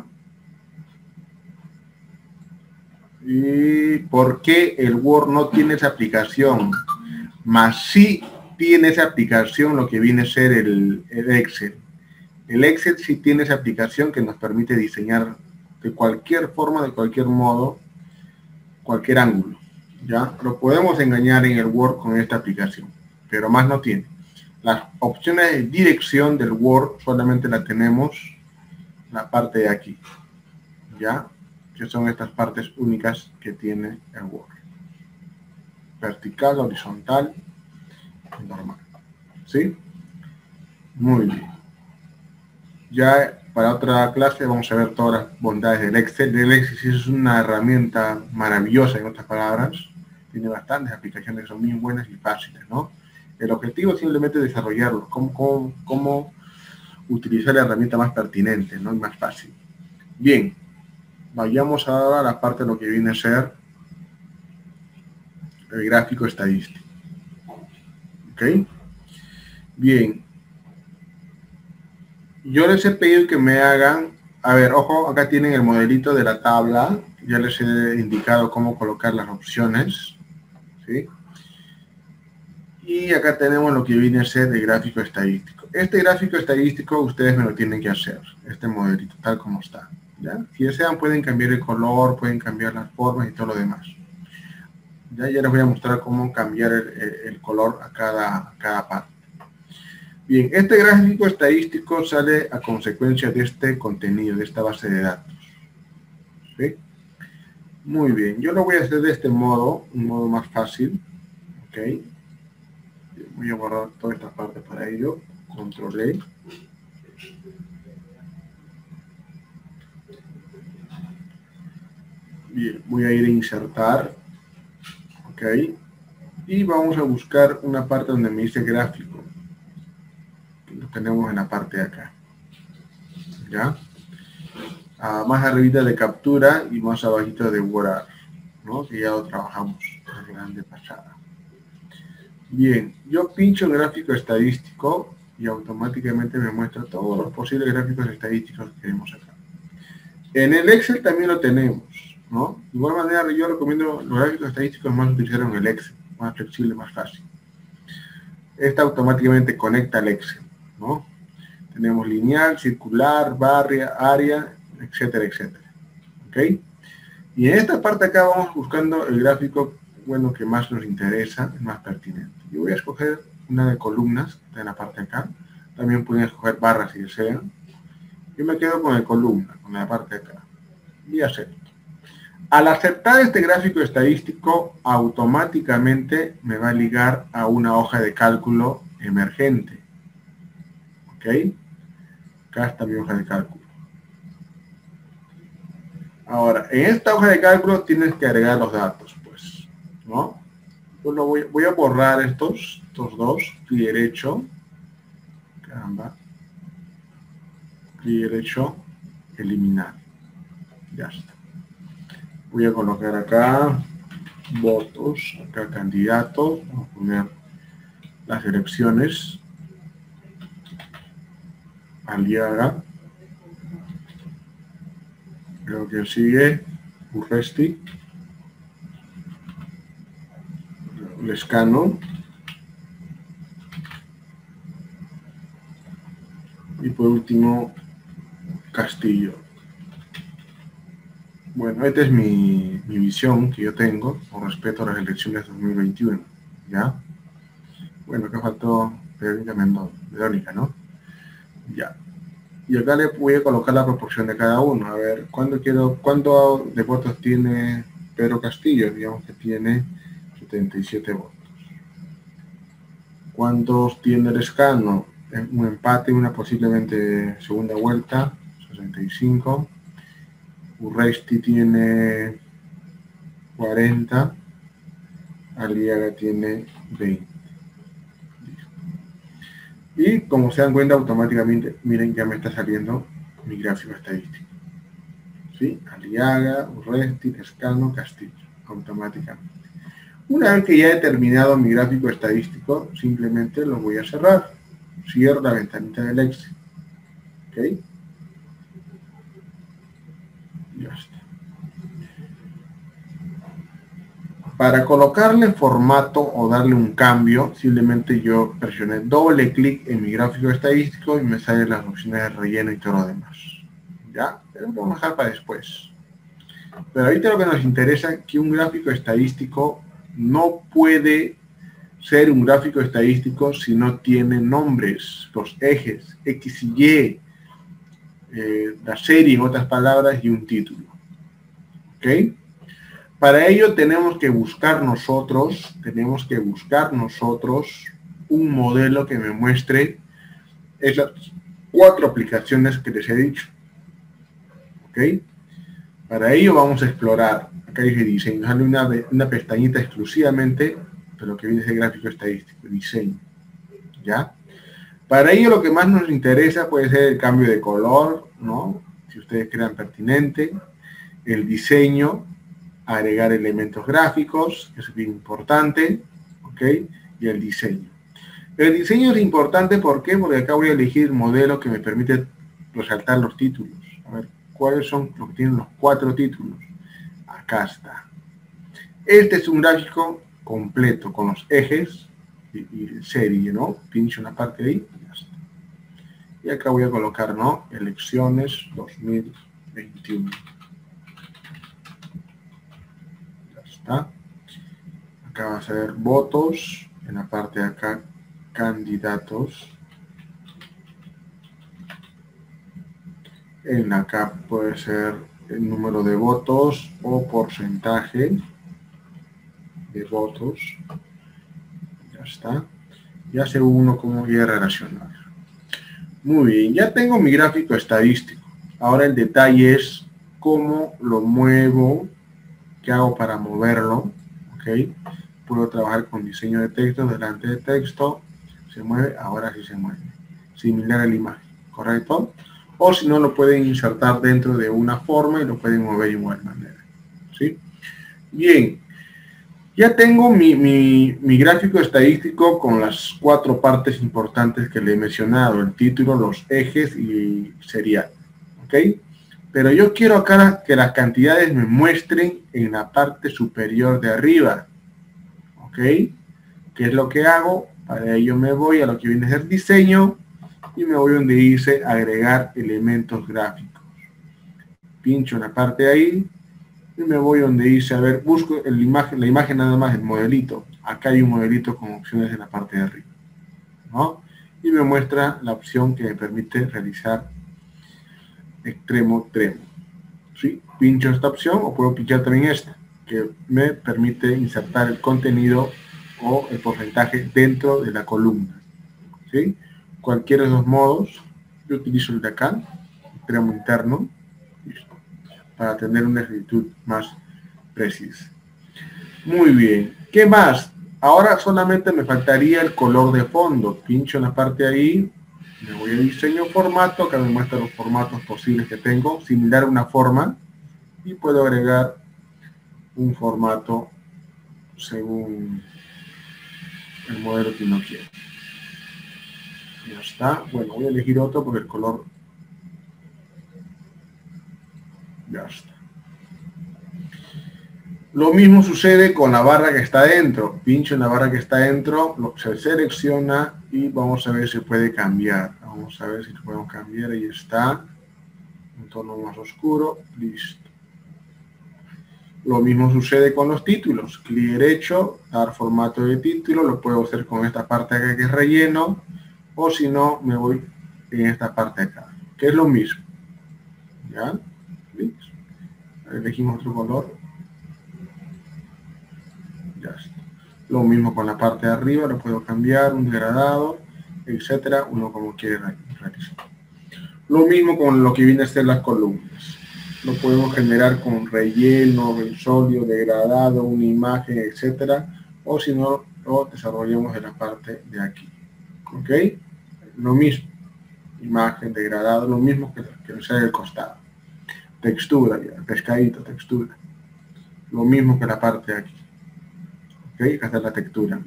¿Y por qué el Word no tiene esa aplicación? Más sí tiene esa aplicación lo que viene a ser el, el Excel. El Excel sí tiene esa aplicación que nos permite diseñar de cualquier forma, de cualquier modo, cualquier ángulo. ¿Ya? Lo podemos engañar en el Word con esta aplicación, pero más no tiene. Las opciones de dirección del Word solamente la tenemos la parte de aquí, ¿ya? Que son estas partes únicas que tiene el Word. Vertical, horizontal, normal. ¿Sí? Muy bien. Ya para otra clase vamos a ver todas las bondades del Excel. El Excel es una herramienta maravillosa, en otras palabras. Tiene bastantes aplicaciones que son muy buenas y fáciles, ¿no? El objetivo es simplemente desarrollarlo, cómo, cómo, cómo utilizar la herramienta más pertinente, ¿no? Y más fácil. Bien, vayamos ahora a la parte de lo que viene a ser el gráfico estadístico. ¿Ok? Bien. Yo les he pedido que me hagan, a ver, ojo, acá tienen el modelito de la tabla, ya les he indicado cómo colocar las opciones, ¿sí? Y acá tenemos lo que viene a ser el gráfico estadístico. Este gráfico estadístico ustedes me lo tienen que hacer, este modelito, tal como está, ¿ya? Si desean pueden cambiar el color, pueden cambiar las formas y todo lo demás. Ya, ya les voy a mostrar cómo cambiar el, el, el color a cada, a cada parte. Bien, este gráfico estadístico sale a consecuencia de este contenido, de esta base de datos. ¿Sí? Muy bien, yo lo voy a hacer de este modo, un modo más fácil. ¿Ok? Voy a borrar toda esta parte para ello. Control E. Bien, voy a ir a insertar. ¿Ok? Y vamos a buscar una parte donde me dice gráfico. Lo tenemos en la parte de acá, ¿ya? Ah, más arribita de captura y más abajito de guardar, ¿no? Que ya lo trabajamos en la grande pasada. Bien, yo pincho el gráfico estadístico y automáticamente me muestra todos los posibles gráficos estadísticos que tenemos acá. En el Excel también lo tenemos, ¿no? De igual manera yo recomiendo los gráficos estadísticos más utilizar en el Excel, más flexible, más fácil. Esta automáticamente conecta al Excel, ¿no? Tenemos lineal, circular, barra, área, etcétera, etcétera. ¿Ok? Y en esta parte acá vamos buscando el gráfico, bueno, que más nos interesa, el más pertinente. Yo voy a escoger una de columnas, que está en la parte de acá. También pueden escoger barras si desean. Yo me quedo con el columna, con la parte de acá. Y acepto. Al aceptar este gráfico estadístico, automáticamente me va a ligar a una hoja de cálculo emergente. ¿Ok? Acá está mi hoja de cálculo. Ahora, en esta hoja de cálculo tienes que agregar los datos, pues, ¿no? Yo lo voy, voy a borrar estos, estos dos, clic derecho, caramba, clic derecho, eliminar. Ya está. Voy a colocar acá votos, acá candidatos, vamos a poner las elecciones. Aliaga, creo que sigue Urresti, Lescano y por último Castillo. Bueno, esta es mi, mi visión que yo tengo con respecto a las elecciones dos mil veintiuno, ¿ya? Bueno, acá faltó Verónica Mendoza, Verónica, ¿no? Ya. Y acá le voy a colocar la proporción de cada uno. A ver, ¿cuánto quiero, cuánto de votos tiene Pedro Castillo? Digamos que tiene setenta y siete votos. ¿Cuántos tiene Lescano? Un empate, una posiblemente segunda vuelta, sesenta y cinco. Urresti tiene cuarenta. Aliaga tiene veinte. Y como se dan cuenta automáticamente, miren, ya me está saliendo mi gráfico estadístico. ¿Sí? Aliaga, Urresti, Lescano, Castillo, automáticamente. Una vez que ya he terminado mi gráfico estadístico, simplemente lo voy a cerrar. Cierro la ventanita del Excel. ¿Ok? Ya está. Para colocarle formato o darle un cambio, simplemente yo presioné doble clic en mi gráfico estadístico y me salen las opciones de relleno y todo lo demás. ¿Ya? Pero lo vamos a dejar para después. Pero ahorita lo que nos interesa es que un gráfico estadístico no puede ser un gráfico estadístico si no tiene nombres, los ejes, X y Y, eh, la serie en otras palabras y un título. ¿Ok? Para ello tenemos que buscar nosotros, tenemos que buscar nosotros un modelo que me muestre esas cuatro aplicaciones que les he dicho. ¿Ok? Para ello vamos a explorar, acá dice diseño, sale una, una pestañita exclusivamente pero lo que viene es el gráfico estadístico, diseño, ¿ya? Para ello lo que más nos interesa puede ser el cambio de color, ¿no? Si ustedes crean pertinente, el diseño, agregar elementos gráficos, que es bien importante, ¿ok? Y el diseño. El diseño es importante, ¿por qué? Porque acá voy a elegir el modelo que me permite resaltar los títulos. A ver, ¿cuáles son los que tienen los cuatro títulos? Acá está. Este es un gráfico completo con los ejes y, y serie, ¿no? Pincho una parte ahí y ya está. Y acá voy a colocar, ¿no? Elecciones dos mil veintiuno. Ya está. Acá va a ser votos. En la parte de acá, candidatos. En acá puede ser el número de votos o porcentaje de votos. Ya está. Ya sé uno cómo voy a relacionar. Muy bien, ya tengo mi gráfico estadístico. Ahora el detalle es cómo lo muevo, qué hago para moverlo. ¿Ok? Puedo trabajar con diseño de texto, delante de texto. Se mueve, ahora sí se mueve. Similar a la imagen, ¿correcto? O si no, lo pueden insertar dentro de una forma y lo pueden mover de igual manera. ¿Sí? Bien. Ya tengo mi, mi, mi gráfico estadístico con las cuatro partes importantes que le he mencionado, el título, los ejes y serial, ¿ok? Pero yo quiero acá que las cantidades me muestren en la parte superior de arriba, ¿ok? ¿Qué es lo que hago? Para ello me voy a lo que viene a ser diseño y me voy donde dice agregar elementos gráficos. Pincho en la parte de ahí. Y me voy donde dice, a ver, busco el imagen, la imagen nada más, el modelito. Acá hay un modelito con opciones en la parte de arriba, ¿no? Y me muestra la opción que me permite realizar extremo, extremo. ¿Sí? Pincho esta opción o puedo pinchar también esta, que me permite insertar el contenido o el porcentaje dentro de la columna. ¿Sí? Cualquiera de los modos, yo utilizo el de acá, extremo interno, para tener una actitud más precisa. Muy bien. ¿Qué más? Ahora solamente me faltaría el color de fondo. Pincho en la parte ahí, me voy a diseño formato, acá me muestra los formatos posibles que tengo, similar a una forma, y puedo agregar un formato según el modelo que uno quiere. Ya está. Bueno, voy a elegir otro porque el color ya está. Lo mismo sucede con la barra que está dentro. Pincho en la barra que está dentro, lo, se selecciona y vamos a ver si puede cambiar. Vamos a ver si podemos cambiar. Ahí está. Un tono más oscuro. Listo. Lo mismo sucede con los títulos. Clic derecho, dar formato de título. Lo puedo hacer con esta parte acá que es relleno. O si no, me voy en esta parte acá, que es lo mismo. ¿Ya? ¿Listo? Elegimos otro color. Ya está. Lo mismo con la parte de arriba, lo puedo cambiar, un degradado, etcétera, uno como quiere realizar. Lo mismo con lo que viene a ser las columnas. Lo podemos generar con relleno, sólido, degradado, una imagen, etcétera. O si no, lo desarrollamos en la parte de aquí. ¿Ok? Lo mismo. Imagen, degradado, lo mismo que, que sea el costado. Textura, ya, pescadito, textura. Lo mismo que la parte de aquí. ¿Ok? Acá está la textura.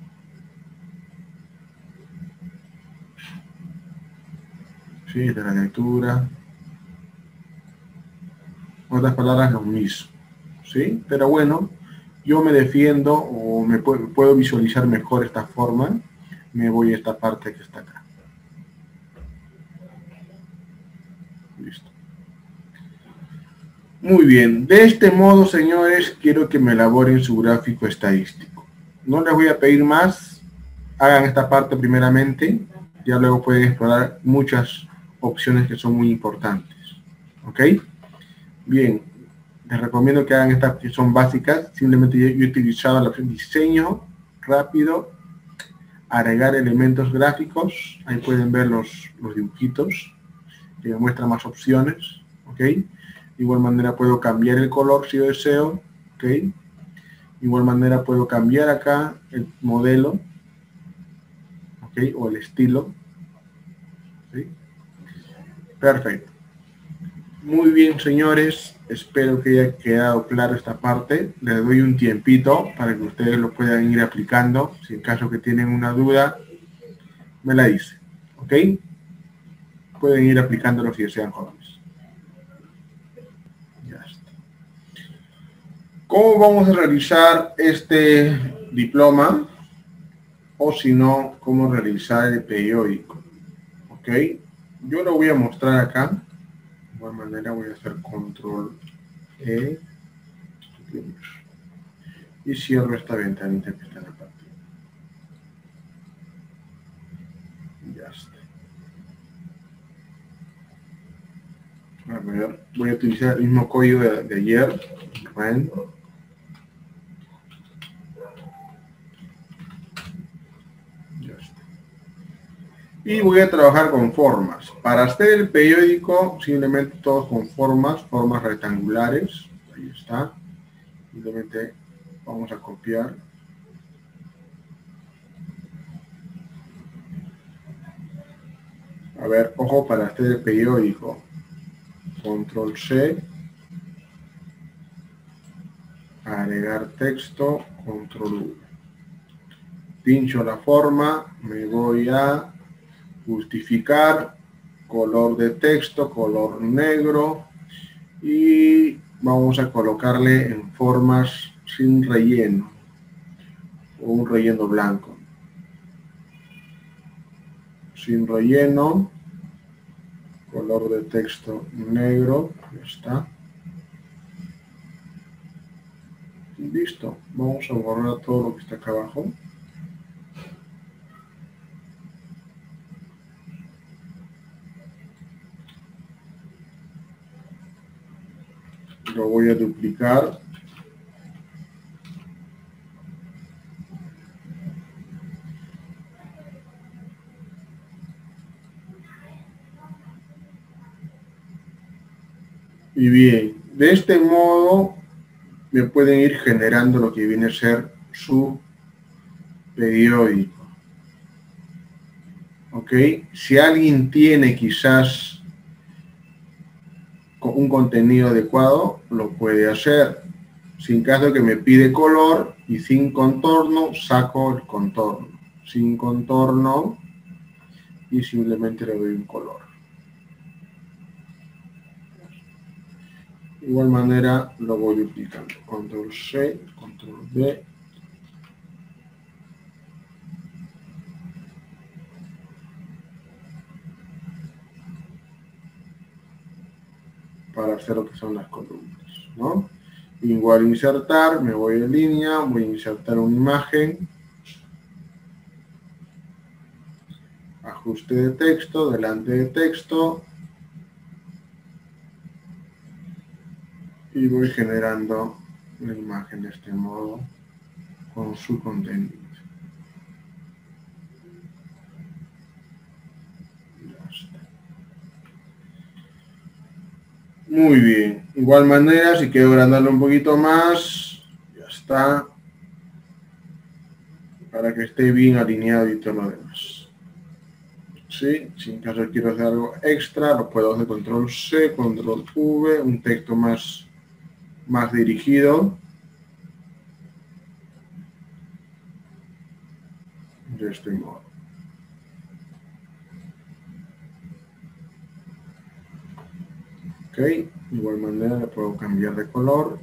Sí, de la textura. Otras palabras, lo mismo. ¿Sí? Pero bueno, yo me defiendo o me puedo, puedo visualizar mejor esta forma. Me voy a esta parte que está acá. Listo. Muy bien. De este modo, señores, quiero que me elaboren su gráfico estadístico. No les voy a pedir más. Hagan esta parte primeramente. Ya luego pueden explorar muchas opciones que son muy importantes. ¿Ok? Bien. Les recomiendo que hagan estas que son básicas. Simplemente yo, yo he utilizado la opción diseño rápido, agregar elementos gráficos. Ahí pueden ver los, los dibujitos que me muestran más opciones. ¿Ok? De igual manera puedo cambiar el color si yo deseo. ¿Ok? De igual manera puedo cambiar acá el modelo, ¿ok? O el estilo, ¿sí? Perfecto. Muy bien, señores. Espero que haya quedado claro esta parte. Les doy un tiempito para que ustedes lo puedan ir aplicando. Si en caso que tienen una duda, me la dicen, ¿ok? Pueden ir aplicándolo si desean, jóvenes. Ya está. ¿Cómo vamos a realizar este diploma? O si no, cómo realizar el periódico. ¿Ok? Yo lo voy a mostrar acá. De igual manera voy a hacer control E. Y cierro esta ventanita que está en la parte. Ya está. A ver, voy a utilizar el mismo código de, de ayer. Bueno. Ya está. Y voy a trabajar con formas. Para hacer el periódico, simplemente todos con formas, formas rectangulares. Ahí está. Simplemente vamos a copiar. A ver, ojo para hacer el periódico. Control C. Agregar texto. Control V. Pincho la forma. Me voy a justificar. Color de texto. Color negro. Y vamos a colocarle en formas sin relleno. O un relleno blanco. Sin relleno. Color de texto negro. Ya está. Listo. Vamos a borrar todo lo que está acá abajo. Lo voy a duplicar. Y bien, de este modo me pueden ir generando lo que viene a ser su periódico. ¿Ok? Si alguien tiene quizás un contenido adecuado, lo puede hacer. Sin caso que me pide color y sin contorno, saco el contorno. Sin contorno y simplemente le doy un color. De igual manera lo voy duplicando. Control C, Control V. Para hacer lo que son las columnas, ¿no? Igual insertar, me voy en línea, voy a insertar una imagen. Ajuste de texto, delante de texto. Y voy generando la imagen de este modo con su contenido. Ya está. Muy bien. Igual manera, si quiero agrandarlo un poquito más, ya está. Para que esté bien alineado y todo lo demás. ¿Sí? Si en caso quiero hacer algo extra, lo puedo hacer control C, control V, un texto más, más dirigido. De este modo. Ok, de igual manera le puedo cambiar de color.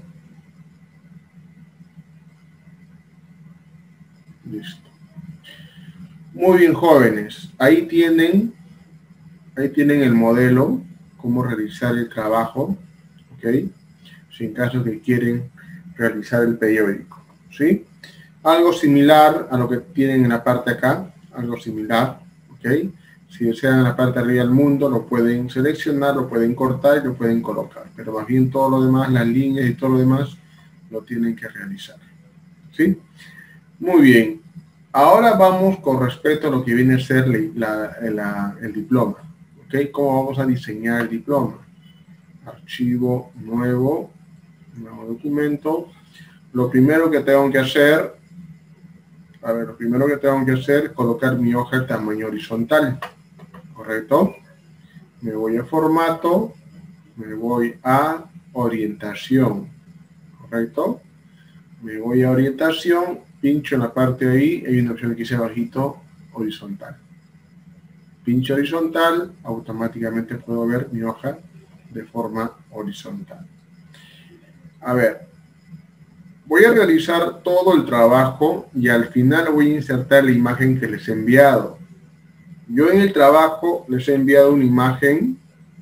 Listo. Muy bien, jóvenes. Ahí tienen, ahí tienen el modelo, cómo realizar el trabajo. Ok. Si en caso que quieren realizar el periódico. ¿Sí? Algo similar a lo que tienen en la parte acá. Algo similar. Ok. Si desean en la parte de arriba del mundo, lo pueden seleccionar, lo pueden cortar y lo pueden colocar. Pero más bien todo lo demás, las líneas y todo lo demás, lo tienen que realizar. ¿Sí? Muy bien. Ahora vamos con respecto a lo que viene a ser la, la, el diploma. ¿Ok? ¿Cómo vamos a diseñar el diploma? Archivo nuevo, nuevo documento. lo primero que tengo que hacer, a ver, lo primero que tengo que hacer es colocar mi hoja de tamaño horizontal, ¿correcto? Me voy a formato, me voy a orientación, ¿correcto? Me voy a orientación, pincho en la parte de ahí, hay una opción que dice abajito, horizontal. Pincho horizontal, automáticamente puedo ver mi hoja de forma horizontal. A ver, voy a realizar todo el trabajo y al final voy a insertar la imagen que les he enviado. Yo en el trabajo les he enviado una imagen,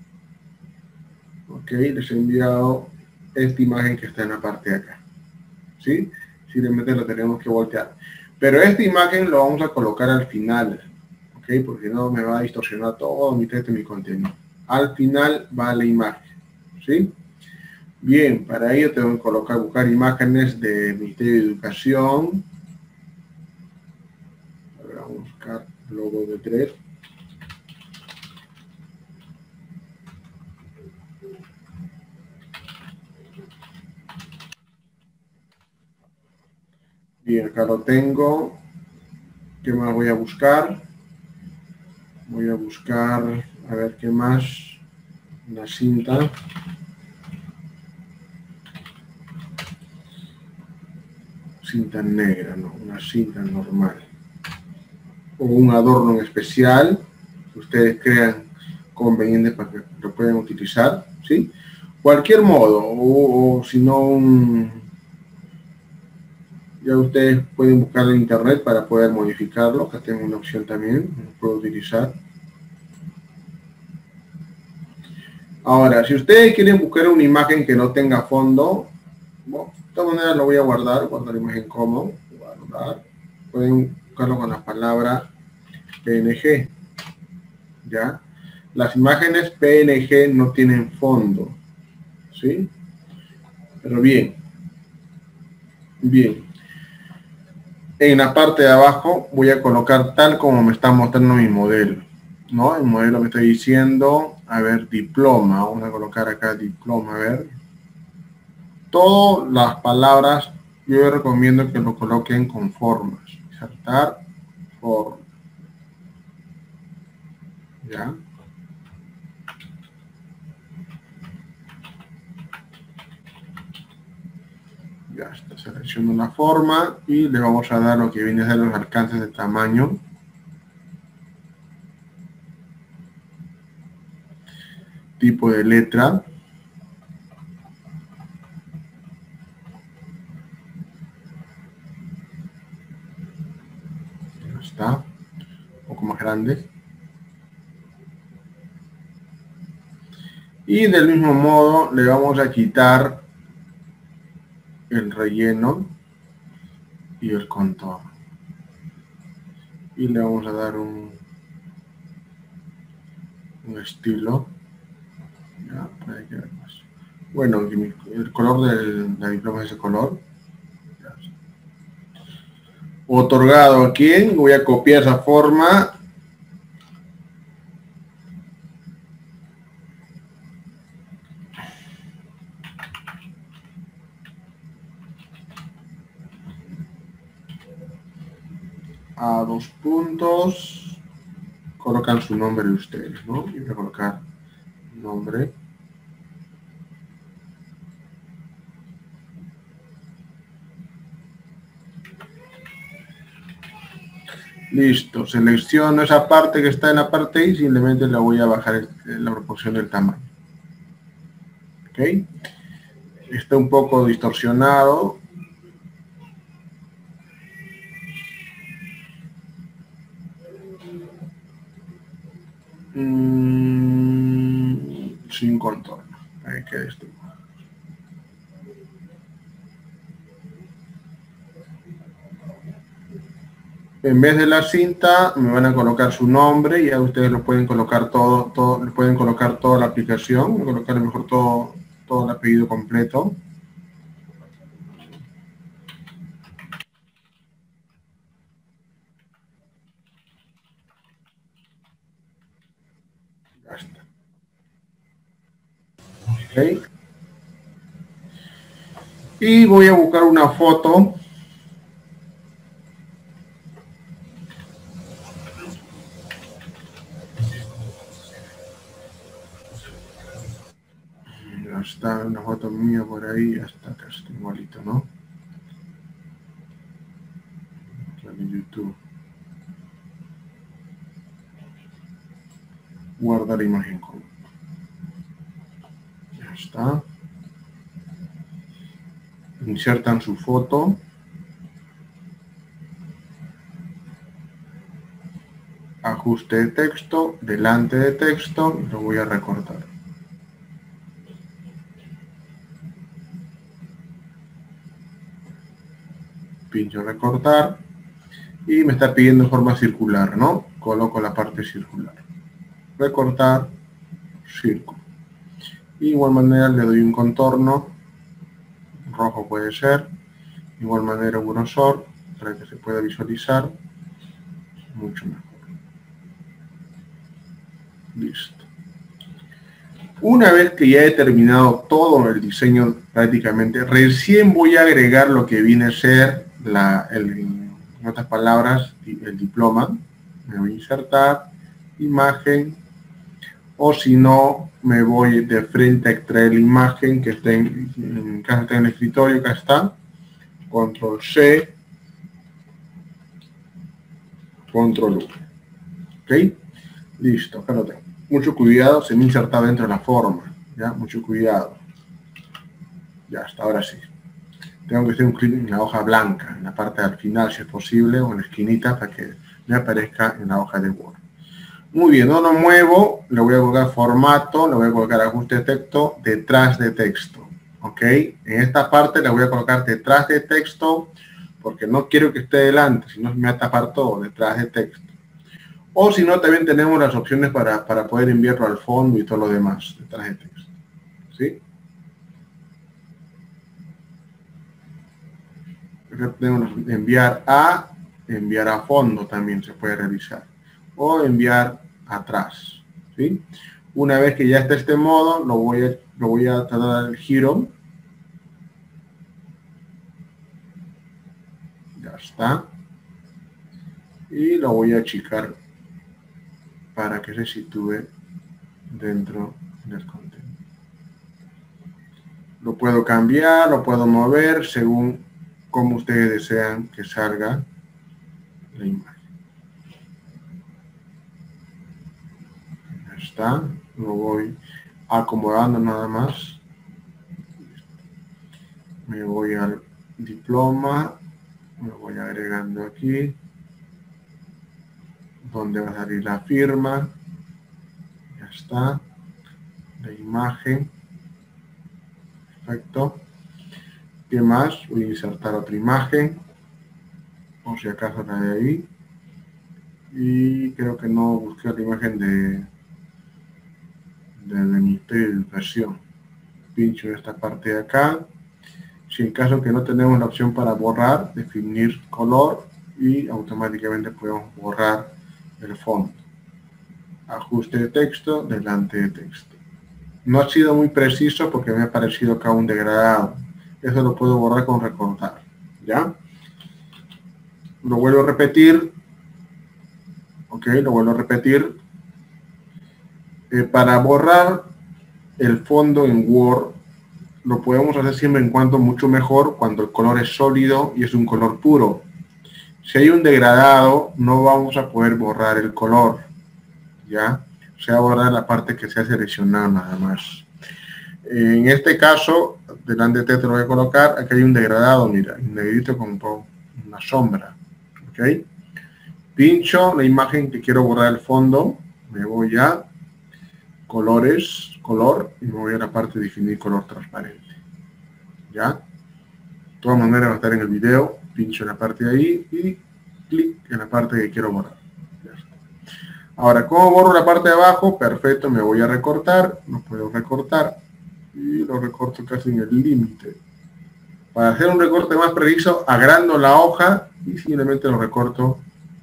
ok, les he enviado esta imagen que está en la parte de acá, ¿sí? Simplemente lo tenemos que voltear. Pero esta imagen lo vamos a colocar al final, ok, porque no me va a distorsionar todo mi texto y mi contenido. Al final va la imagen, ¿sí? Bien, para ello tengo que colocar, buscar imágenes de Ministerio de Educación. A ver, vamos a buscar logo de tres. Bien, acá lo tengo. ¿Qué más voy a buscar? Voy a buscar, a ver qué más. Una cinta. Cinta negra, no, una cinta normal. O un adorno en especial que ustedes crean conveniente para que lo puedan utilizar, ¿sí? Cualquier modo, o, o si no un... Ya ustedes pueden buscar en internet para poder modificarlo. Acá tengo una opción también, lo puedo utilizar. Ahora, si ustedes quieren buscar una imagen que no tenga fondo, bueno, de todas maneras lo voy a guardar, guardar imagen como, guardar. Pueden buscarlo con la palabra P N G, ¿ya? Las imágenes P N G no tienen fondo, ¿sí? Pero bien, bien. En la parte de abajo voy a colocar tal como me está mostrando mi modelo, ¿no? El modelo me está diciendo, a ver, diploma, vamos a colocar acá diploma, a ver. Todas las palabras yo recomiendo que lo coloquen con formas, insertar forma, ¿ya? Ya está, selecciono una forma y le vamos a dar lo que viene a ser los alcances de tamaño. Tipo de letra. Ya está. Un poco más grande. Y del mismo modo le vamos a quitar el relleno y el contorno. Y le vamos a dar un, un estilo. Ya, puede quedar más. Bueno, el color del la diploma es ese color. Otorgado a quién, voy a copiar esa forma. A dos puntos. Colocan su nombre de ustedes, ¿no? Y voy a colocar nombre. Listo, selecciono esa parte que está en la parte y simplemente le voy a bajar la proporción del tamaño. ¿Ok? Está un poco distorsionado. Mm, sin contorno. Ahí queda esto. En vez de la cinta, me van a colocar su nombre y ya ustedes lo pueden colocar todo, todo, le pueden colocar toda la aplicación, colocar mejor todo, todo el apellido completo. Ya está. Ok. Y voy a buscar una foto. Ya está, una foto mía por ahí, ya está casi igualito, ¿no? En YouTube. Guardar imagen con. Ya está. Insertan su foto. Ajuste de texto, delante de texto, y lo voy a recortar. Pincho recortar y me está pidiendo forma circular, ¿no? Coloco la parte circular. Recortar, círculo. De igual manera le doy un contorno, rojo puede ser, de igual manera un grosor, para que se pueda visualizar mucho mejor. Listo. Una vez que ya he terminado todo el diseño prácticamente, recién voy a agregar lo que viene a ser, la, el, en otras palabras, el diploma. Me voy a insertar, imagen, o si no, me voy de frente a extraer la imagen que está en, en caso está en el escritorio, acá está, control C, control V. ¿Ok? Listo, acá lo tengo. Mucho cuidado, se me inserta dentro de la forma, ¿ya? Mucho cuidado. Ya, hasta ahora sí. Tengo que hacer un clic en la hoja blanca, en la parte al final, si es posible, o en la esquinita, para que me aparezca en la hoja de Word. Muy bien, no lo muevo, le voy a colocar formato, le voy a colocar ajuste de texto, detrás de texto. ¿Ok? En esta parte le voy a colocar detrás de texto, porque no quiero que esté delante, si no me va a tapar todo, detrás de texto. O si no, también tenemos las opciones para, para poder enviarlo al fondo y todo lo demás, detrás de texto. ¿Sí? Tenemos enviar a, enviar a fondo también se puede realizar. O enviar atrás. ¿Sí? Una vez que ya está este modo, lo voy a, lo voy a tratar el giro. Ya está. Y lo voy a achicar para que se sitúe dentro del contenido. Lo puedo cambiar, lo puedo mover según como ustedes desean que salga la imagen. Ya está, lo voy acomodando nada más. Me voy al diploma, me voy agregando aquí, donde va a salir la firma. Ya está, la imagen. Perfecto. ¿Qué más? Voy a insertar otra imagen, o si acaso la de ahí. Y creo que no busqué la imagen de, de, de mi versión. Pincho en esta parte de acá. Si en caso que no tenemos la opción para borrar, definir color y automáticamente podemos borrar el fondo. Ajuste de texto, delante de texto. No ha sido muy preciso porque me ha parecido acá un degradado. Eso lo puedo borrar con recortar. ¿Ya? Lo vuelvo a repetir. Ok, lo vuelvo a repetir. Eh, para borrar el fondo en Word, lo podemos hacer siempre en cuanto mucho mejor cuando el color es sólido y es un color puro. Si hay un degradado, no vamos a poder borrar el color. ¿Ya? Se va a borrar la parte que se ha seleccionado nada más. En este caso, delante de texto lo voy a colocar, aquí hay un degradado, mira, un negrito con una sombra. ¿Ok? Pincho la imagen que quiero borrar el fondo, me voy a colores, color, y me voy a la parte de definir color transparente. ¿Ya? De todas maneras va a estar en el video, pincho en la parte de ahí y clic en la parte que quiero borrar. Ya está. Ahora, ¿cómo borro la parte de abajo? Perfecto, me voy a recortar, lo puedo recortar y lo recorto casi en el límite. Para hacer un recorte más preciso, agrando la hoja y simplemente lo recorto,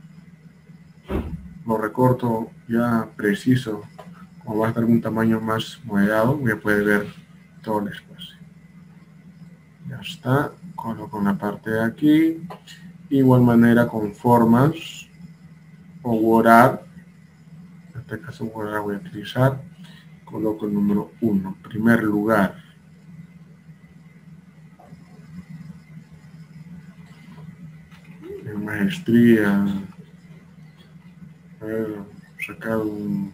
lo recorto ya preciso. Como va a estar un tamaño más moderado, voy a poder ver todo el espacio. Ya Ya está. Coloco una parte de aquí. Igual manera con formas o Word. En este caso Word voy a utilizar. Coloco el número uno. Primer lugar. En maestría. A ver, sacar un,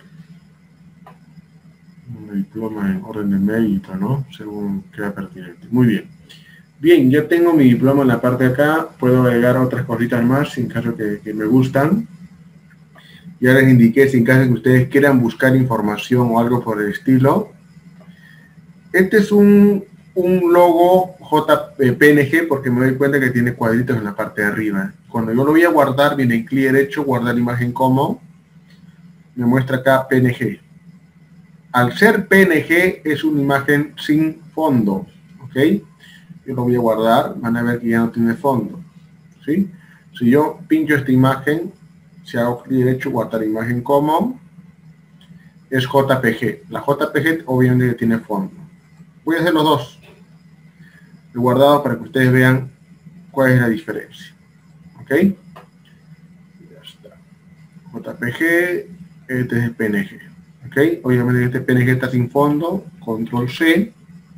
un diploma en orden de mérito, ¿no? Según queda pertinente. Muy bien. Bien, ya tengo mi diploma en la parte de acá. Puedo agregar otras cositas más en caso que, que me gustan. Ya les indiqué si en caso que ustedes quieran buscar información o algo por el estilo. Este es un, un logo J P N G porque me doy cuenta que tiene cuadritos en la parte de arriba. Cuando yo lo voy a guardar, viene en clic derecho, guardar imagen como. Me muestra acá P N G. Al ser P N G es una imagen sin fondo. ¿Ok? Yo lo voy a guardar, van a ver que ya no tiene fondo. ¿Sí? Si yo pincho esta imagen, si hago clic derecho, guardar imagen como, es J P G. La J P G obviamente tiene fondo. Voy a hacer los dos. He guardado para que ustedes vean cuál es la diferencia. ¿Ok? Ya está. J P G, este es el P N G. ¿Ok? Obviamente este P N G está sin fondo. Control C.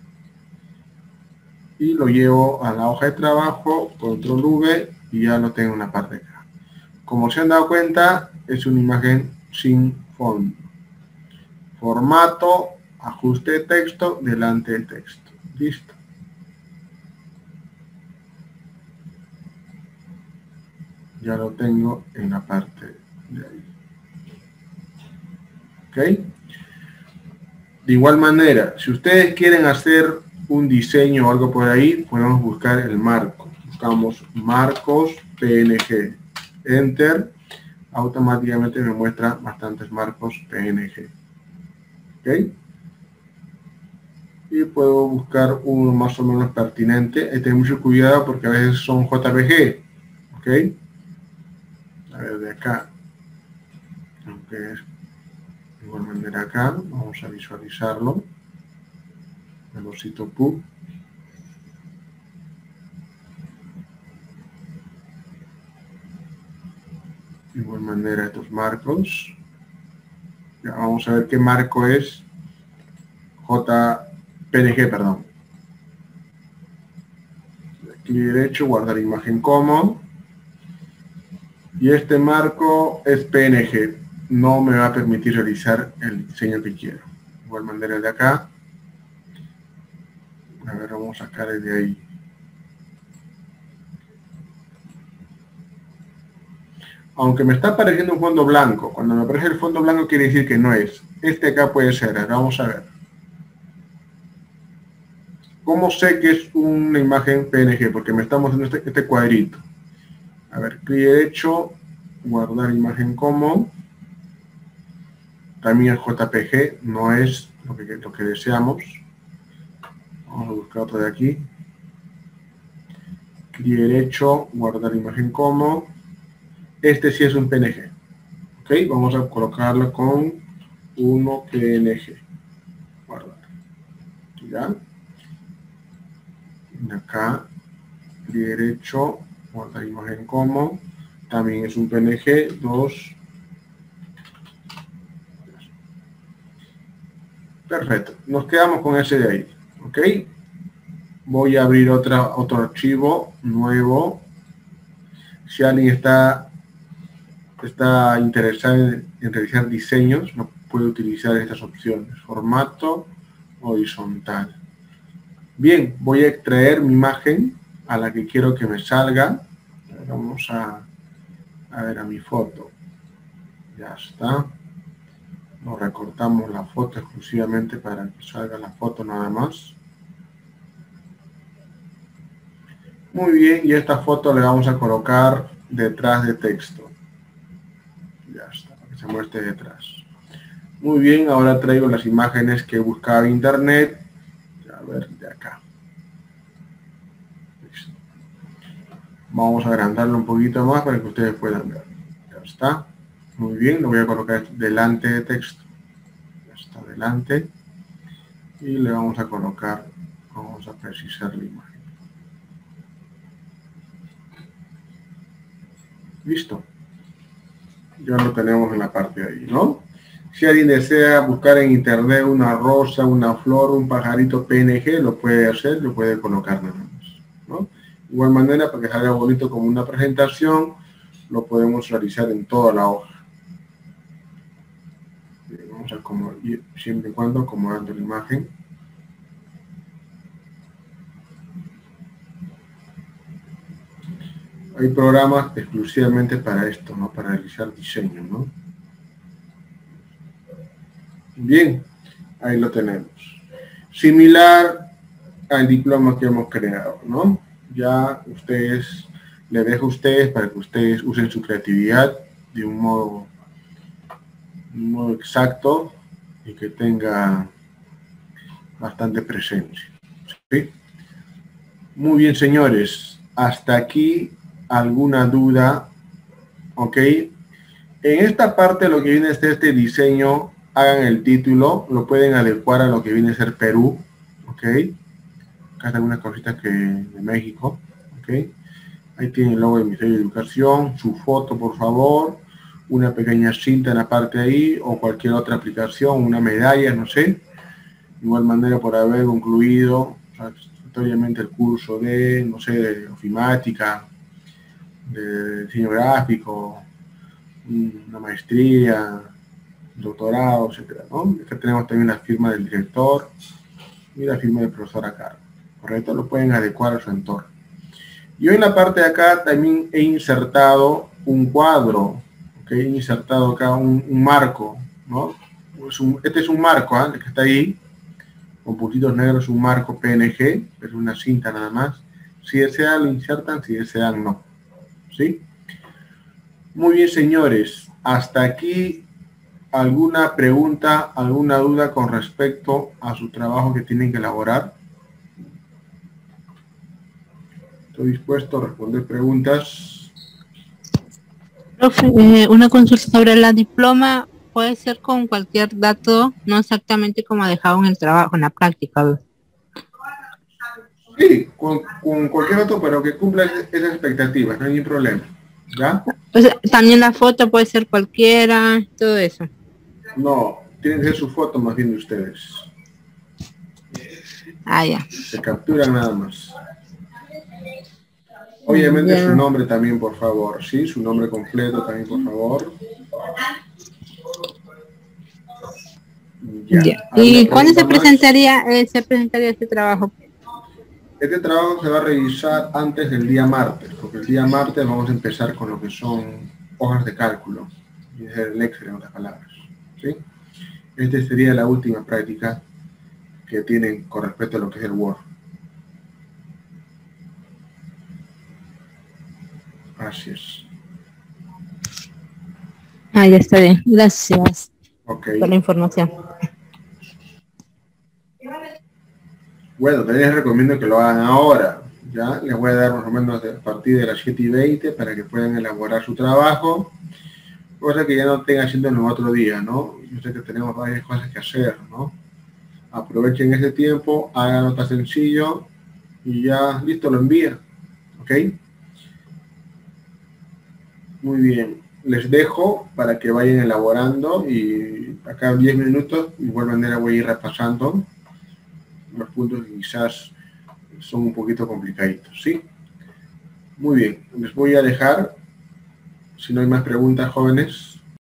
Y lo llevo a la hoja de trabajo. Control V. Y ya lo tengo en la parte de acá. Como se han dado cuenta, es una imagen sin fondo. Formato, ajuste de texto, delante del texto. Listo. Ya lo tengo en la parte de ahí. ¿Ok? De igual manera, si ustedes quieren hacer un diseño o algo por ahí, podemos buscar el marco. Buscamos marcos P N G. Enter. Automáticamente me muestra bastantes marcos P N G. ¿Ok? Y puedo buscar uno más o menos pertinente. Hay que tener mucho cuidado porque a veces son J P G. ¿Ok? A ver, de acá. Aunque es de igual manera acá. Vamos a visualizarlo. Velocito P U. De igual manera estos marcos. Ya, vamos a ver qué marco es. J P N G, perdón. Clic derecho, guardar imagen como. Y este marco es P N G. No me va a permitir realizar el diseño que quiero. De igual manera de acá. A ver, vamos a sacar de ahí. Aunque me está apareciendo un fondo blanco. Cuando me aparece el fondo blanco quiere decir que no es. Este acá puede ser. Ahora vamos a ver. ¿Cómo sé que es una imagen P N G? Porque me está mostrando este, este cuadrito. A ver, clic derecho, guardar imagen como. También es J P G, no es lo que, lo que deseamos. Vamos a buscar otro de aquí. Clic derecho, guardar imagen como. Este sí es un P N G. Ok, vamos a colocarlo con uno P N G. Guardar. ¿Ya? De acá, clic derecho, guardar imagen como. También es un P N G. dos. Perfecto. Nos quedamos con ese de ahí. Ok. Voy a abrir otra, otro archivo nuevo. Si alguien está, está interesado en, en realizar diseños, no puede utilizar estas opciones. Formato horizontal. Bien, voy a extraer mi imagen a la que quiero que me salga. Vamos a, a ver a mi foto. Ya está. Nos recortamos la foto exclusivamente para que salga la foto nada más. Muy bien, y esta foto le vamos a colocar detrás de texto. Ya está, para que se muestre detrás. Muy bien, ahora traigo las imágenes que he buscado en internet. A ver, de acá. Listo. Vamos a agrandarlo un poquito más para que ustedes puedan ver. Ya está. Muy bien, lo voy a colocar delante de texto. Ya está, delante. Y le vamos a colocar, vamos a precisar la imagen. Listo. Ya lo tenemos en la parte de ahí, ¿no? Si alguien desea buscar en internet una rosa, una flor, un pajarito P N G, lo puede hacer, lo puede colocar nada más, ¿no? De igual manera, para que salga bonito como una presentación, lo podemos realizar en toda la hoja. Vamos a acomodar, siempre y cuando acomodando la imagen. Hay programas exclusivamente para esto, ¿no? Para realizar diseño, ¿no? Bien, ahí lo tenemos. Similar al diploma que hemos creado, ¿no? Ya ustedes, les dejo a ustedes para que ustedes usen su creatividad de un modo, un modo exacto y que tenga bastante presencia, ¿sí? Muy bien, señores. Hasta aquí, ¿alguna duda? ¿Ok? En esta parte lo que viene es este diseño, hagan el título, lo pueden adecuar a lo que viene a ser Perú, ¿ok? Acá están algunas cositas que de México, ¿ok? Ahí tienen el logo del Ministerio de Educación, su foto, por favor, una pequeña cinta en la parte de ahí, o cualquier otra aplicación, una medalla, no sé. De igual manera, por haber concluido satisfactoriamente el curso de, no sé, de ofimática, de diseño gráfico, una maestría, doctorado, etcétera, ¿no? Acá tenemos también la firma del director y la firma del profesor acá, ¿correcto? Lo pueden adecuar a su entorno. Yo en la parte de acá también he insertado un cuadro, ¿ok? He insertado acá un, un marco, ¿no? Es un, este es un marco, ¿eh? El que está ahí, con puntitos negros, un marco P N G, es una cinta nada más. Si desean lo insertan, si desean no, ¿sí? Muy bien, señores, hasta aquí. ¿Alguna pregunta, alguna duda con respecto a su trabajo que tienen que elaborar? Estoy dispuesto a responder preguntas. Profe, eh, una consulta sobre la diploma. Puede ser con cualquier dato, no exactamente como ha dejado en el trabajo, en la práctica. Sí, con, con cualquier dato, pero que cumpla esas expectativas, no hay ningún problema. ¿Ya? O sea, también la foto puede ser cualquiera, todo eso. No, tienen que ser su foto más bien de ustedes. Ah, ya. Se capturan nada más. Obviamente ya. Su nombre también, por favor, ¿sí? Su nombre completo también, por favor. Ya. Ya. ¿Y cuándo se presentaría, eh, se presentaría este trabajo? Este trabajo se va a revisar antes del día martes, porque el día martes vamos a empezar con lo que son hojas de cálculo, y es el Excel en otras palabras, ¿sí? Esta sería la última práctica que tienen con respecto a lo que es el Word. Así es. Ah, ya está bien. Gracias okay. por la información. Bueno, también les recomiendo que lo hagan ahora. Ya les voy a dar más o menos a partir de las siete y veinte para que puedan elaborar su trabajo. Cosa que ya no tengan haciendo en el otro día, ¿no? Yo sé que tenemos varias cosas que hacer, ¿no? Aprovechen ese tiempo, háganlo tan sencillo y ya listo, lo envía. ¿Ok? Muy bien. Les dejo para que vayan elaborando y acá en diez minutos, de igual manera voy a ir repasando los puntos que quizás son un poquito complicaditos, ¿sí? Muy bien. Les voy a dejar, si no hay más preguntas, jóvenes.